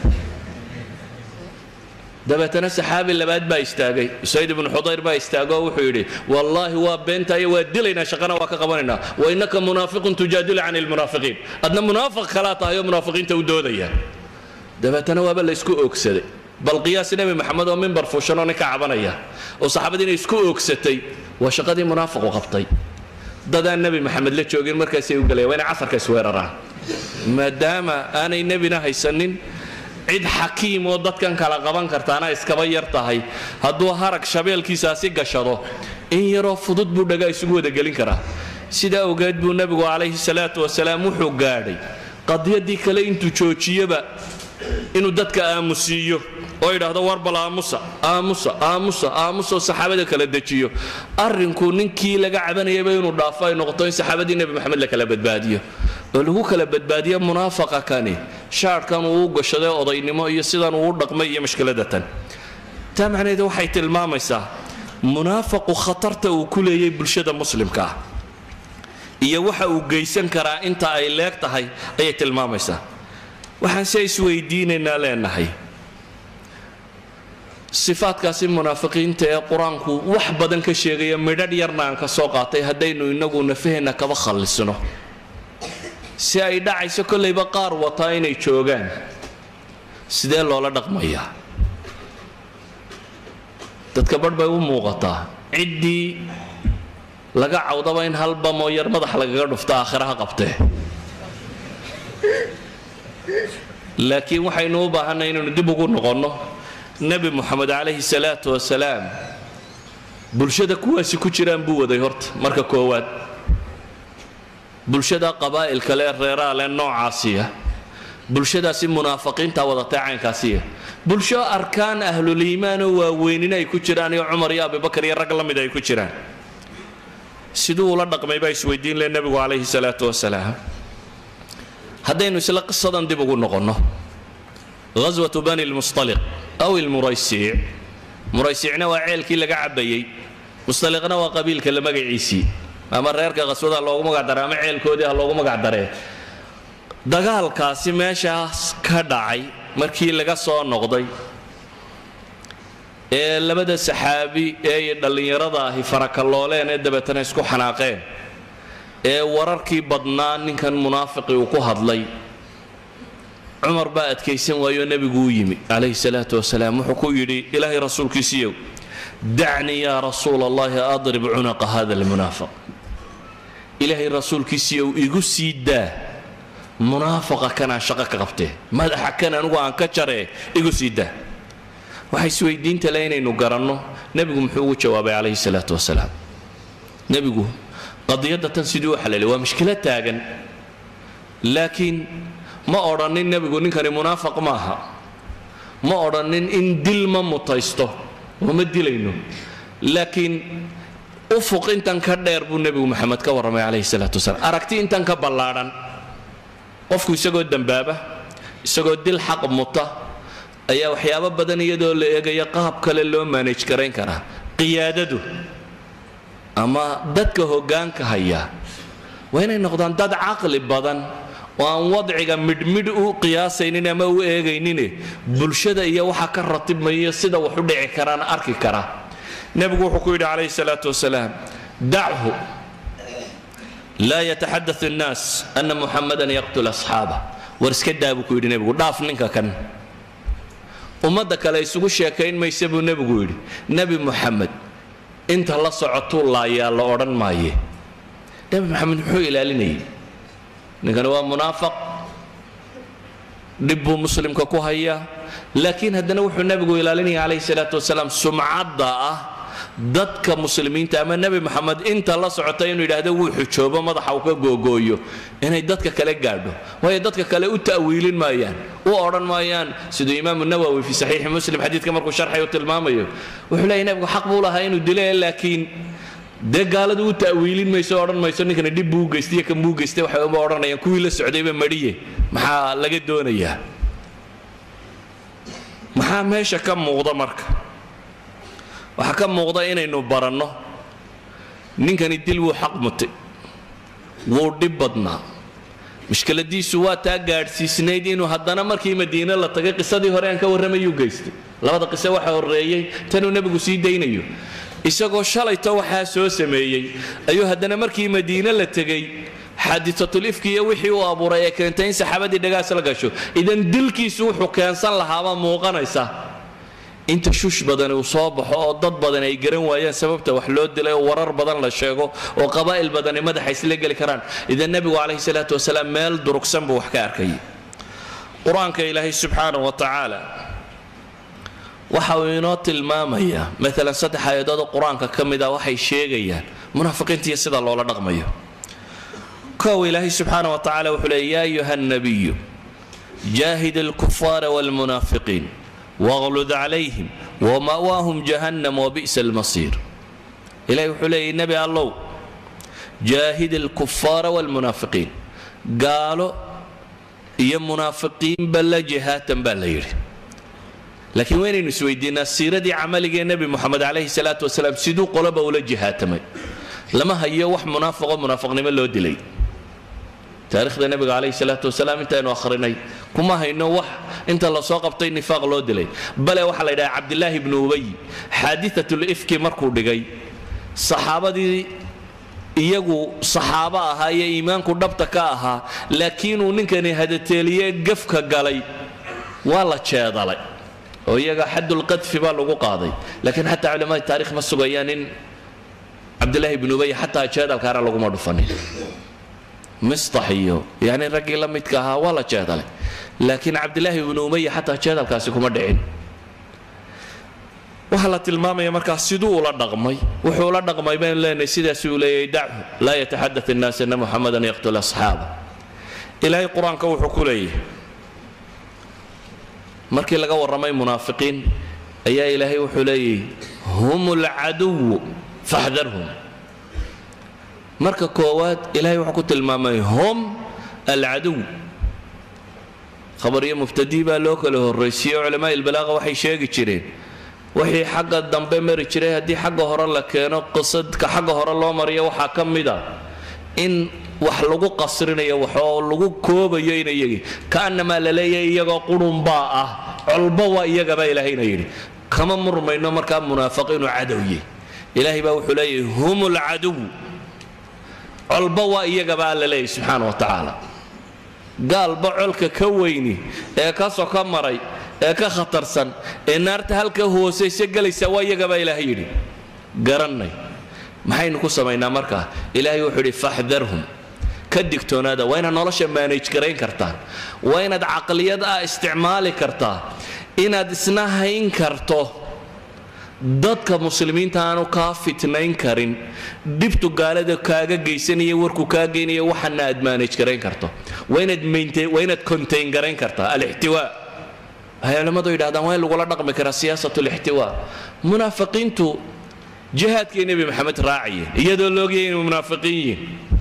dabeetana saxaabi labaad baa istaagay, usayd ibnu xudayr baa istaagoo wuxuu yidhi wallaahi waa beentaayo waa dilaynaa, shaqana waa ka qabanaynaa, wa innaka munaafiqun tujaadilu can ilmunaafiqiin, adna munaafiq kalaa tahay oo munaafiqiinta u doodaya. dabeetana waaba la isku oogsaday. bal qiyaas nebi maxamed oo mimbar fuushan oo nin ka cabanaya oo saxaabadii inay isku oogsatay waa shaqadii munaafiqu qabtay. dadaan nebi maxamed la joogin markaasay u galayaan, waa inay casarka isweeraraan, maadaama aanay nebina haysanin cid xakiim oo dadkan kala qaban kartaana iskaba yar tahay. hadduu harag shabeelkiisaasi gashado in yaroo fudud buu dhagaa isugu wada gelin karaa. sidaa ogeed buu nebigu calayhi salaatu wasalaam wuxuu gaadhay qadiyaddii kale intuu joojiyaba inuu dadka aamusiiyo oo yidhaahdo war bal aamusa aamusa aamusa aamusoo saxaabada kala dejiyo. arrinku ninkii laga cabanayaba inuu dhaafo ay noqoto in saxaabadii nebi maxamed la kala badbaadiyo oo lagu kala badbaadiyo munaafaqa kani shaarkan uu gashaday odaynimo iyo sidan uu dhaqmay iyo mushkiladatan. taa macnaheedu waxay tilmaamaysaa munaafiqu khatarta uu ku leeyahay bulshada muslimka ah iyo waxa uu geysan karaa inta ay leeg tahay ayay tilmaamaysaa. waxaan si isweydiinaynaa leenahay sifaadkaasi munaafiqiinta ee qur-aanku wax badan ka sheegaya midhadh yarna aan ka soo qaatay haddaynu inagu nafaheenna kaba khallisno si ay dhacayso kollayba qaar wataa inay joogaan sidee loola dhaqmayaa. dadka badh bay u muuqataa ciddii laga cawdaba in hal bamoo yar madax lagaga dhufto aakhiraha qabtee, laakiin waxaynu u baahanay inaynu dib ugu noqonno nebi moxamed calayhi salaatu wasalaam bulshada kuwaasi ku jiraan buu waday horta marka koowaad. bulshada qabaa'ilka lee reeraha lee noocaasiya, bulshadaasi munaafiqiinta wadatay caynkaasiya, bulsho arkaan ahluliimaanoo waaweynina ay ku jiraan iyo cumar iyo abubakar iyo rag la mid ay ku jiraan. siduu ula dhaqmay baa isweydiin leh nebigu calayhi salaatu wasalaam. haddaynu isla qisadan dib ugu noqonno ghaswatu bani lmustaliq aw ilmuraysiic. muraysiicna waa ceelkii laga cabbayey, mustaliqna waa qabiilka la magaciisii ama reerka qaswada loogu magacdaray ama ceelkoodii ha loogu magacdaree. dagaalkaasi meeshaas ka dhacay markii laga soo noqday ee labada saxaabi ee dhallinyarada ahi farakalooleen ee dabeetana isku xanaaqeen ee wararkii badnaa ninkan munaafiqi uu ku hadlay, cumar baa adkaysan waayo nebigu u yimi calayhi salaatu wasalaam. wuxuu ku yidhi ilaahay rasuulkiisiiyow dacnii yaa rasuula allahi adrib cunaqa hada almunaafiq. ilaahay rasuulkiisiiyow igu sii daa munaafaqa kanaan shaqo ka qabtee, madaxa kan anugu aan ka jaree igu sii daa. waxay isweydiinta le inaynu garanno nebigu muxuu ugu jawaabay calayhi salaatu wasalaam. nebigu qadiyadda tan siduu u xalilay waa mushkilad taagan, laakiin ma odhanin nebigu ninkani munaafiq maaha, ma odhanin in dil ma mutaysto oo ma dilayno, laakiin ufuq intan ka dheer buu nebigu maxamed ka warramay calayhi salaatu wasalaam. aragti intan ka ballaadhan qofku isagoo dembaaba isagoo dil xaq muta ayaa waxyaabo badan iyadoo la eegaya qaab kale loo manage garayn karaa. qiyaadadu ama dadka hoggaanka haya waa inay noqdaan dad caqli badan oo aan wadciga midhmidh u qiyaasaynin ama u eegaynin bulshada iyo waxa ka ratibmaya sida wax u dhici karaan arki kara. nebigu wuxuu ku yidhi calayhi salaatu wasalaam dachu laa yataxadath annaas ana muxamadan yaqtul asxaaba. war iska daa buu ku yidhi nebigu, dhaaf ninka kan, ummadda kale isugu sheekayn maysa buu nebigu yidhi. nebi muxamed inta la socotuu laayaa la odhan maaye. nebi maxamed muxuu ilaalinayay? ninkani waa munaafiq, dhib buu muslimka ku hayaa, laakiin haddana wuxuu nebigu ilaalinaya calayhi salaatu wasalaam sumcadda ah dadka muslimiinta ama nebi maxamed inta la socota inuu yidhaahdo wuu xujoobo madaxa uu ka googooyo inay dadka kale gaadho. waayo dadka kale u ta'wiilin maayaan, u odhan maayaan siduu imaamu nawowi fi saxiixi muslim xadiidka markuu sharxay u tilmaamayo wuxuu leeyahay nebigu xaq buu lahaa inuu dile, laakiin dee gaaladu u ta'wiilin mayso odhan mayso ninkani dhib buu geystay kan buu geystay. waxay uma odhanayaan kuwii la socdayba madhiye maxaa laga doonayaa. maxaa meesha ka muuqda marka? waxaa ka muuqda inaynu baranno ninkani dil wuu xaq mutay, wuu dhib badnaa, mushkiladiisu waa taa gaadhsiisnayd inuu haddana markii madiine la tagay qisadii hore aan ka warramayuu geystay. labada qiso waxa horreeyey tanuu nebigu sii daynayo. isagoo shalayto waxaa soo sameeyey ayuu haddana markii madiine la tegey xaadisatul ifki iyo wixii uu abuuray ee keentay in saxaabadii dhagaas la gasho. idan dilkiisu wuxuu keensan lahaabaa muuqanaysa inta shush badan uu soo baxo oo dad badan ay garan waayaan sababta wax loo dilay oo warar badan la sheego oo qabaa'il badan ay madaxa isla geli karaan. idan nebigu calayhi salaatu wasalaam meel durugsan buu wax ka arkay. qur-aanka ilaahay subxaanahu wa tacaala waxa uu inoo tilmaamayaa maalan 3 aayadood oo qur-aanka ka mid ah waxay sheegayaan munaafiqiinta iyo sida loola dhaqmayo. kow ilaahay subxaanahu wa tacaala wuxuu leeyahay yaa ayuha nabiyu jaahid alkufaara waalmunaafiqiin واغلظ عليهم ومأواهم جهنم وبئس المصير. إلهي وحلي النبي الله جاهد الكفار والمنافقين قالوا يا منافقين بلا جهات بلا يري لكن وين نسويدنا السيرة دي عملي النبي محمد عليه الصلاة والسلام سيدو قلبه ولا جهاتمي لما هي وح منافق نمل له دلي تاريخ النبي عليه الصلاة والسلام انت انو اخريني كما هي انه وح انت الله سو قبطي نفاق لو دلي بل waxa la yiraahdaa عبد الله بن أبي حادثة الإفك markuu dhigay saxaabadii iyagu saxaaba ahaa ee iimaanku dhabta ka ahaa laakiin uu ninkani hadateeliye gafka galay waa la jeedalay oo iyaga xadul qadf baa lagu qaaday laakiin hatta culimada taariikh ma sugayaan in عبد الله بن أبي حتى jeedalka ara lagu ma dhufanin مصطحيو يعني رجل لم يتكها ولا جادله لكن عبد الله بن أمية حتى جادلkaasi kuma dhicin waxa la tilmaamaya marka sidoo la dhaqmay wuxuu la dhaqmay been leenay sidaas uu leeyahay da'u la yatahaddath an-nas anna muhammadan yaqtul ashaba ilaahay quraanka wuxuu ku leeyahay markii laga waramay munaafiqiin ayaa ilaahay wuxuu leeyahay humul adu fahdharhum marka koowaad ilaahay wuxuu ku tilmaamay hum al-adu khabariyo mubtadi baa loo kala horeysiyo culimada ilbalaaqa waxay sheegi jireen wixii xagga dambe mari jiray haddii xagga hore la keeno qisadka xagga hore loo mariyo waxaa ka mid ah in wax lagu qasrinayo waxoo lagu koobayo in iyagii kaanama la leeyahay iyagoo qurunbaa ah colba waa iyagaba ilaahayna yidhi kama murmayno markaa munaafiqiinu cadowye ilaahay baa wuxuu leeyahay humul caduw colba waa iyagaba la leeyahay subxaana wa tacaala gaalba colka ka weyni ee ka soo ka maray ee ka khatarsan ee naarta halka hooseysa galaysa waa iyagaba ilaahay yidhi garannay maxaynu ku samaynaa markaa ilaahay wuxuu yidhi faxdarhum ka digtoonaada waa inaad nolosha manage garayn kartaa waa inaad caqliyad isticmaali kartaa inaad isna hayn karto dadka muslimiinta aanu kaa fitnayn karin dhibtu gaalada kaaga geysanaya warku kaa geynaya waxana aad manage garayn karto waa inaad contain garayn kartaa al-ihtiwaa علماء يدعون وين لقول رقم كرا سياسة الاحتواء منافقين تو جهاد كي نبي محمد راعي يدولوجين منافقين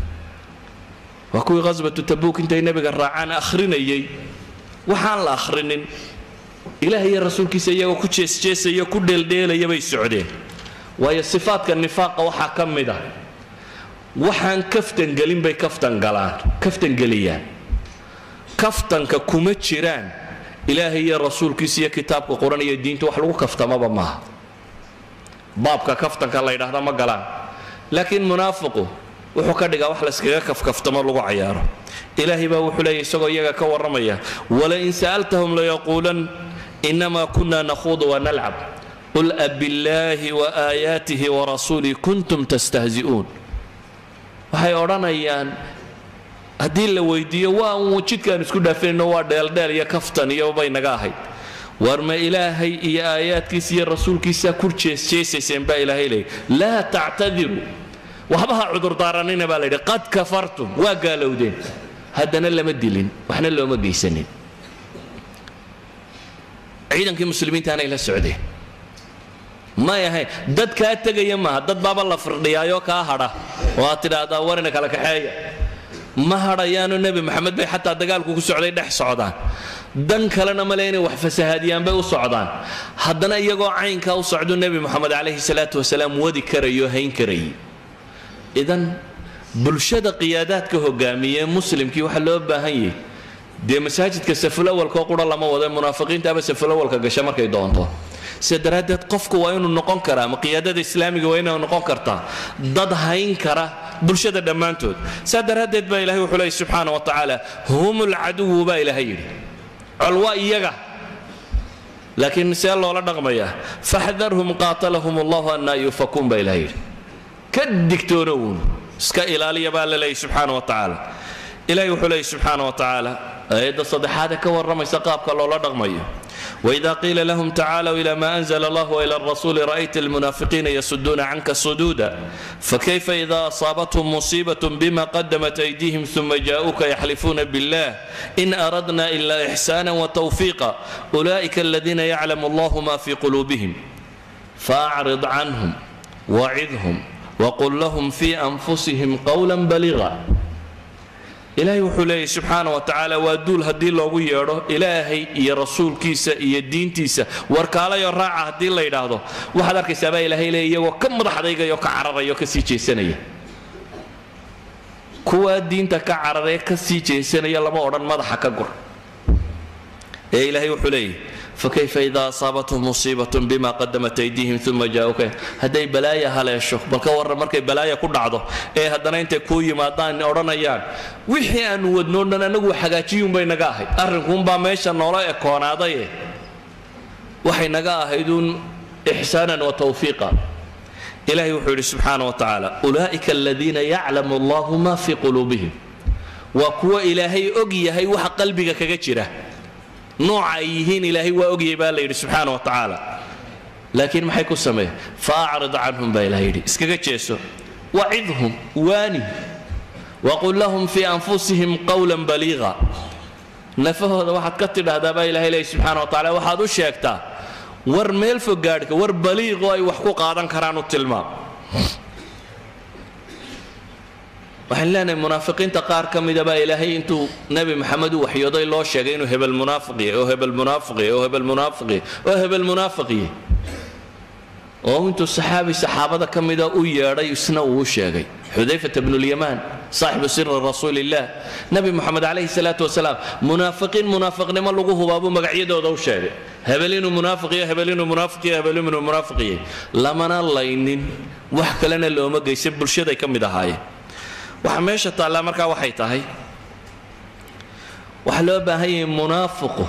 وكوي غزوة تبوك انت نبي الراعان اخرين يي وحان لا اخرين الهي الرسول كي سيا وكوتشيس جيس يا كودل ديل يبي السعودين وهي صفات كالنفاق وحا كمدا وحان كفتن قلين بي كفتن قلان كفتن قليان كفتن ككومتشيران إلهي الرسول كيسيا كتابك القرآن يدين توحلو كفتا ما بمها بابك كفتا كالله يدهدا ما قلان لكن منافقه وحكا دقا وحلسكا كفتا ما لغو عياره إلهي باوحو لي سوغو يغا كورميا ولئن سألتهم ليقولن إنما كنا نخوض ونلعب قل أبالله وآياته ورسوله كنتم تستهزئون وحي أورانيان haddii la weydiiyo waa uu jidkaan isku dhaafayno waa dheeldheel iyo kaftan iyo bay naga ahayd war ma ilaahay iyo aayaadkiisa iyo rasuulkiisa ku jeesjeesayseen baa ilaahay leeyahay laa tactadiru waxbaha cudur daaranina baa leeyahay qad kafartum waa gaalowdeen haddana lama dilin waxna looma geysanin ciidankii muslimiinta aanay la socdeen ma yahay dad kaa tegaya maaha dad baaba la firdhiyaayo kaa hadha oo aad tidhaahdaa warina kala kaxeeya ما هريانو النبي محمد بي حتى دقالكو كسعودي دح سعودان دن كلنا مليني وحفسهاديان بي وسعودان حدنا يقو عين كاو سعودو النبي محمد عليه الصلاة والسلام ودي كريو هين كري إذن بلشد قيادات كهجامية مسلم كي وحلو باهي دي مساجد كسف الأول كوقور الله ما وضع منافقين تابع سف الأول كجشمر كيدونتو سدرادات قفكو وينو نقون كرا مقيادة الإسلامية وينو نقون كرتا ضد هين كرا بلشدة دمانتود سدرادات با إلهي وحلي سبحانه وتعالى هم العدو با إلهي علواء يغا لكن نسأل الله ولا نغمية فحذرهم قاتلهم الله أن يفكون با إلهي كالدكتورون سكا إلالي با إلهي سبحانه وتعالى إلهي وحلي سبحانه وتعالى أيضا صدحاتك والرمي سقابك الله ولا نغمية وإذا قيل لهم تعالوا إلى ما أنزل الله وإلى الرسول رأيت المنافقين يسدون عنك صدودا فكيف إذا أصابتهم مصيبة بما قدمت أيديهم ثم جاءوك يحلفون بالله إن أردنا إلا إحسانا وتوفيقا أولئك الذين يعلم الله ما في قلوبهم فأعرض عنهم وعظهم وقل لهم في أنفسهم قولا بليغا إلهي وحولي سبحانه وتعالى ودول هدي الله ويره إلهي يا رسول كيسة يا دين تيسة وركالا يراعى هدي الله يراده وحضر كسبا إلهي ليه وكم ضحديك يكعرر يكسيجي سنية كوا دين تكعرر يكسيجي سنية لما أوران مضح كجر إلهي وحولي فكيف إذا أصابتهم مصيبة بما قدمت أيديهم ثم جاءوك هدي بلايا هلا الشيخ بل كور مركي بلايا كل عضو هدنا أنت كوي ما دان أورانا يان وحي أن ودنونا نقول حاجاتيهم بين نجاهي أرنكم بماشى نورا يكون عضيه وحي نجاهي دون إحسانا وتوفيقا إلهي وحده سبحانه وتعالى أولئك الذين يعلم الله ما في قلوبهم وقوى إلهي أجي هي وح قلبك كجتره نوع أيهين إلهي وأجي بالله سبحانه وتعالى لكن ما حيكون سماه فأعرض عنهم بالله اسكجتشوا وعظهم واني وقل لهم في أنفسهم قولا بليغا نفه هذا واحد كتر هذا بالله سبحانه وتعالى واحد وشيكتا ور ميل فقارك ور بليغ واي وحقوق قادن كرانو التلمام وحلنا المنافقين تقار كم إذا بقى إلهي أنتو نبي محمد وحيوضي الله شاقين وهب المنافقي وهب المنافقي وهب المنافقي وهب المنافقي وأنتو الصحابي صحابة كم إذا أوياري يسنو شاقي حذيفة بن اليمان صاحب سر رسول الله نبي محمد عليه الصلاة والسلام منافقين ما لقوه بابو مقعيد ودو شاقي هبلين منافقية هبلين منافقية هبلين منافقية لما الله إنين وحكى لنا اللي هم يسب الشيء كم إذا هاي وحماشة تعالى مركا وحيتها وحلوبها هي منافقه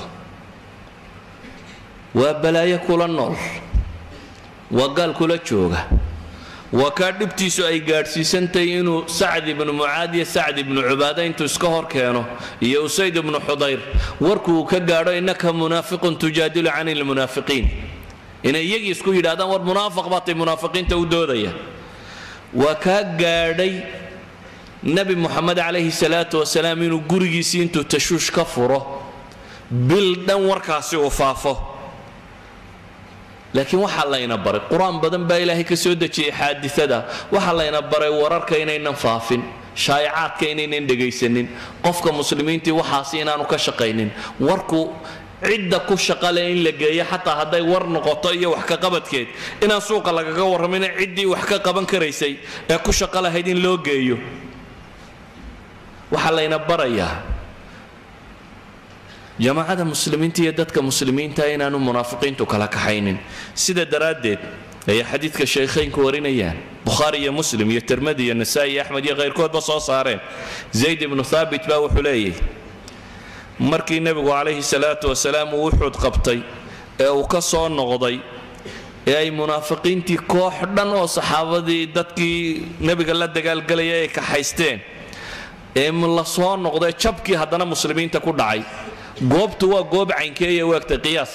وبلايا كل النار وقال كل تشوغا وكادبتي سو اي غارسي سنتينو سعد بن معاذ سعد بن عباده انتو اسكهور كانوا يا اسيد بن حضير وركو كغادو انك منافق تجادل عن المنافقين ان يجي اسكو يدادان ور منافق باتي منافقين تو دوديا وكغاداي نبي محمد عليه الصلاة والسلام إنه جورجي سينتو تشوش كفره بلدان وركاسي وفافه لكن وحلا ينبر القرآن بدن بإلهي كسودة شيء حادثة ده وحلا ينبر ورر كينين نفافين شائعات كينين دقيسنين قفك مسلمين تي وحاسين أنو كشقينين وركو عدة كشقالين لجاية حتى هذا ورن قطية وحكا قبض كيد إن سوق لك ور من عدي وحكا قبن كريسي يا كشقال هيدين لو جايو وحلا ينبر إياه جماعة المسلمين تيدتك مسلمين تاين أنو منافقين تكلا كحينين سيدة درادد هي حديث كالشيخين كورين إياه بخاري يا مسلم يا ترمذي يا النسائي يا أحمد يا غير كود بصوا صارين زيد بن ثابت باو حليه مركي النبي عليه الصلاة والسلام وحد قبطي وكسر نغضي أي منافقين تي كوحدن وصحابة دي دتكي نبي قال لا دقال قال يا كحيستين من الله صار نقضي شبكي هذانا مسلمين تكون داعي قوبت وقوب عينكية وقت قياس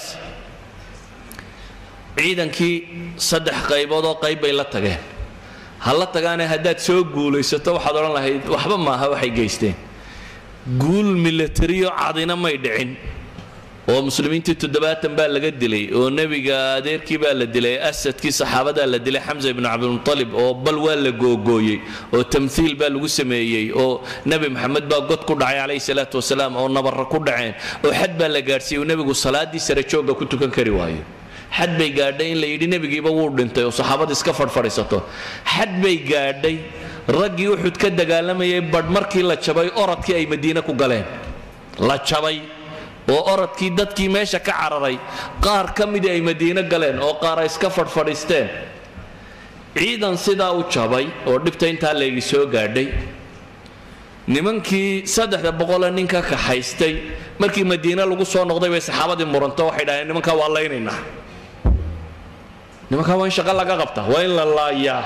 عيدا كي صدح قيبوضة قيبة إلا تجاه هلا تجانا هدات سوق قول يستوى حضرنا الله وحبا ما هو حي جيستين قول ملتريو عادنا ما يدعين ومسلمين تتدبات بال لقدلي والنبي قادر كي بال لدلي أسد كي صحابة لدلي حمزة بن عبد المطلب أو بل ولا جوجوي أو تمثيل بال وسميي أو نبي محمد بقى قد كل عليه الصلاة والسلام أو نبر كل عين أو حد بال لجارسي ونبي قال صلاة دي سرتشوجا كنت كان كروايه حد بيجاردين ليدي نبي جيبه ورد أنت وصحابة إسكفر فريسته حد بيجاردي رجي وحد كده قال لما يبرد مركي لا تشبي أرد كي أي مدينة كقلين لا تشبي وأرد كي دت كي ماشى كعرري قار كم دي أي مدينة قلين أو قار إسكفر فريستين عيدا صدا وتشبي وردبتين تالي يسوع قاردي nimankii saddexda boqol ninka ka haystay markii Madiina lagu soo noqday way saxaabadii muranto waxay dhaayeen nimanka waa leenaynaa nimanka waa in shaqo laga qabtaa waa in la laayaa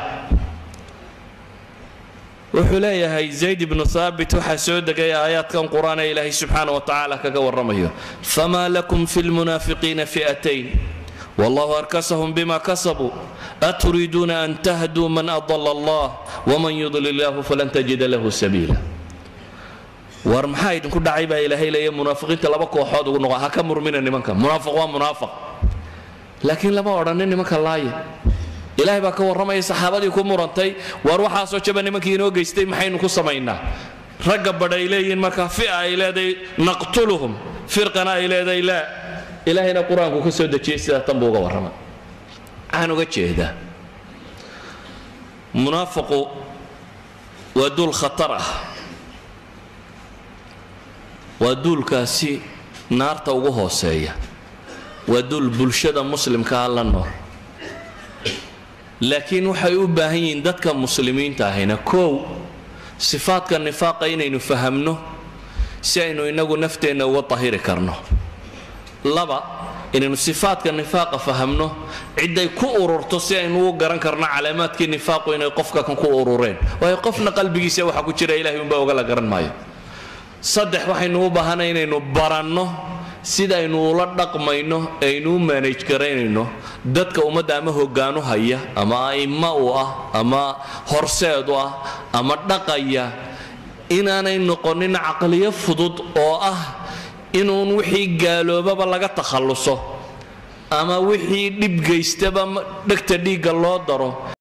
wuxuu leeyahay Zayd ibn Thabit waxa soo degay aayaadkan Qur'aan ee Ilaahay subhanahu wa ta'ala kaga warramayo fama lakum fil munafiqina fi'atayn والله أركسهم بما كسبوا أتريدون أن تهدوا من أضل الله ومن يضلل الله فلن تجد له سبيلا ورمحايد كل دعيبة إلهي لي منافقين تلبك وحاد ونقع هكمر من النمك منافق ومنافق لكن لما ورنا النمك الله إلهي بك ورمى الصحابة يكون مرنتي وروح أسوأ شبه النمك ينوج يستيم حين كسمينا ragga badha ay leeyihiin markaa fi'a ay leedahay naqtuluhum firqana ay leedahay laa ilaahayna qur-aanku ka soo dejiyey sidaa tan buu uga warramay waxaan uga jeedaa munaafiqu waa duul khatar ah waa duulkaasi naarta ugu hooseeya waa duul bulshada muslimkaa la nool laakiin waxay u baahan yihiin dadka muslimiinta ahayna koow sifaadka nifaaqa inaynu fahamno si aynu inagu nafteenna uga tahiri karno laba inaynu sifaadka nifaaqa fahamno ciday ku ururto si aynu u garan karno calaamaadkii nifaaqu inay qofka kan ku urureen waayo qofna qalbigiisa waxa ku jira ilaahay unbaa oga la garan maayo saddex waxaynu u baahanay inaynu baranno sidaynu ula dhaqmayno aynu manage garaynayno dadka ummadda ama hoggaanu haya ama aimma u ah ama horseed u ah ama dhaqaya inaanay noqonin caqliyo fudud oo ah inuun wixii gaaloobaba laga takhalluso ama wixii dhib geystaba dhegta dhiigga loo daro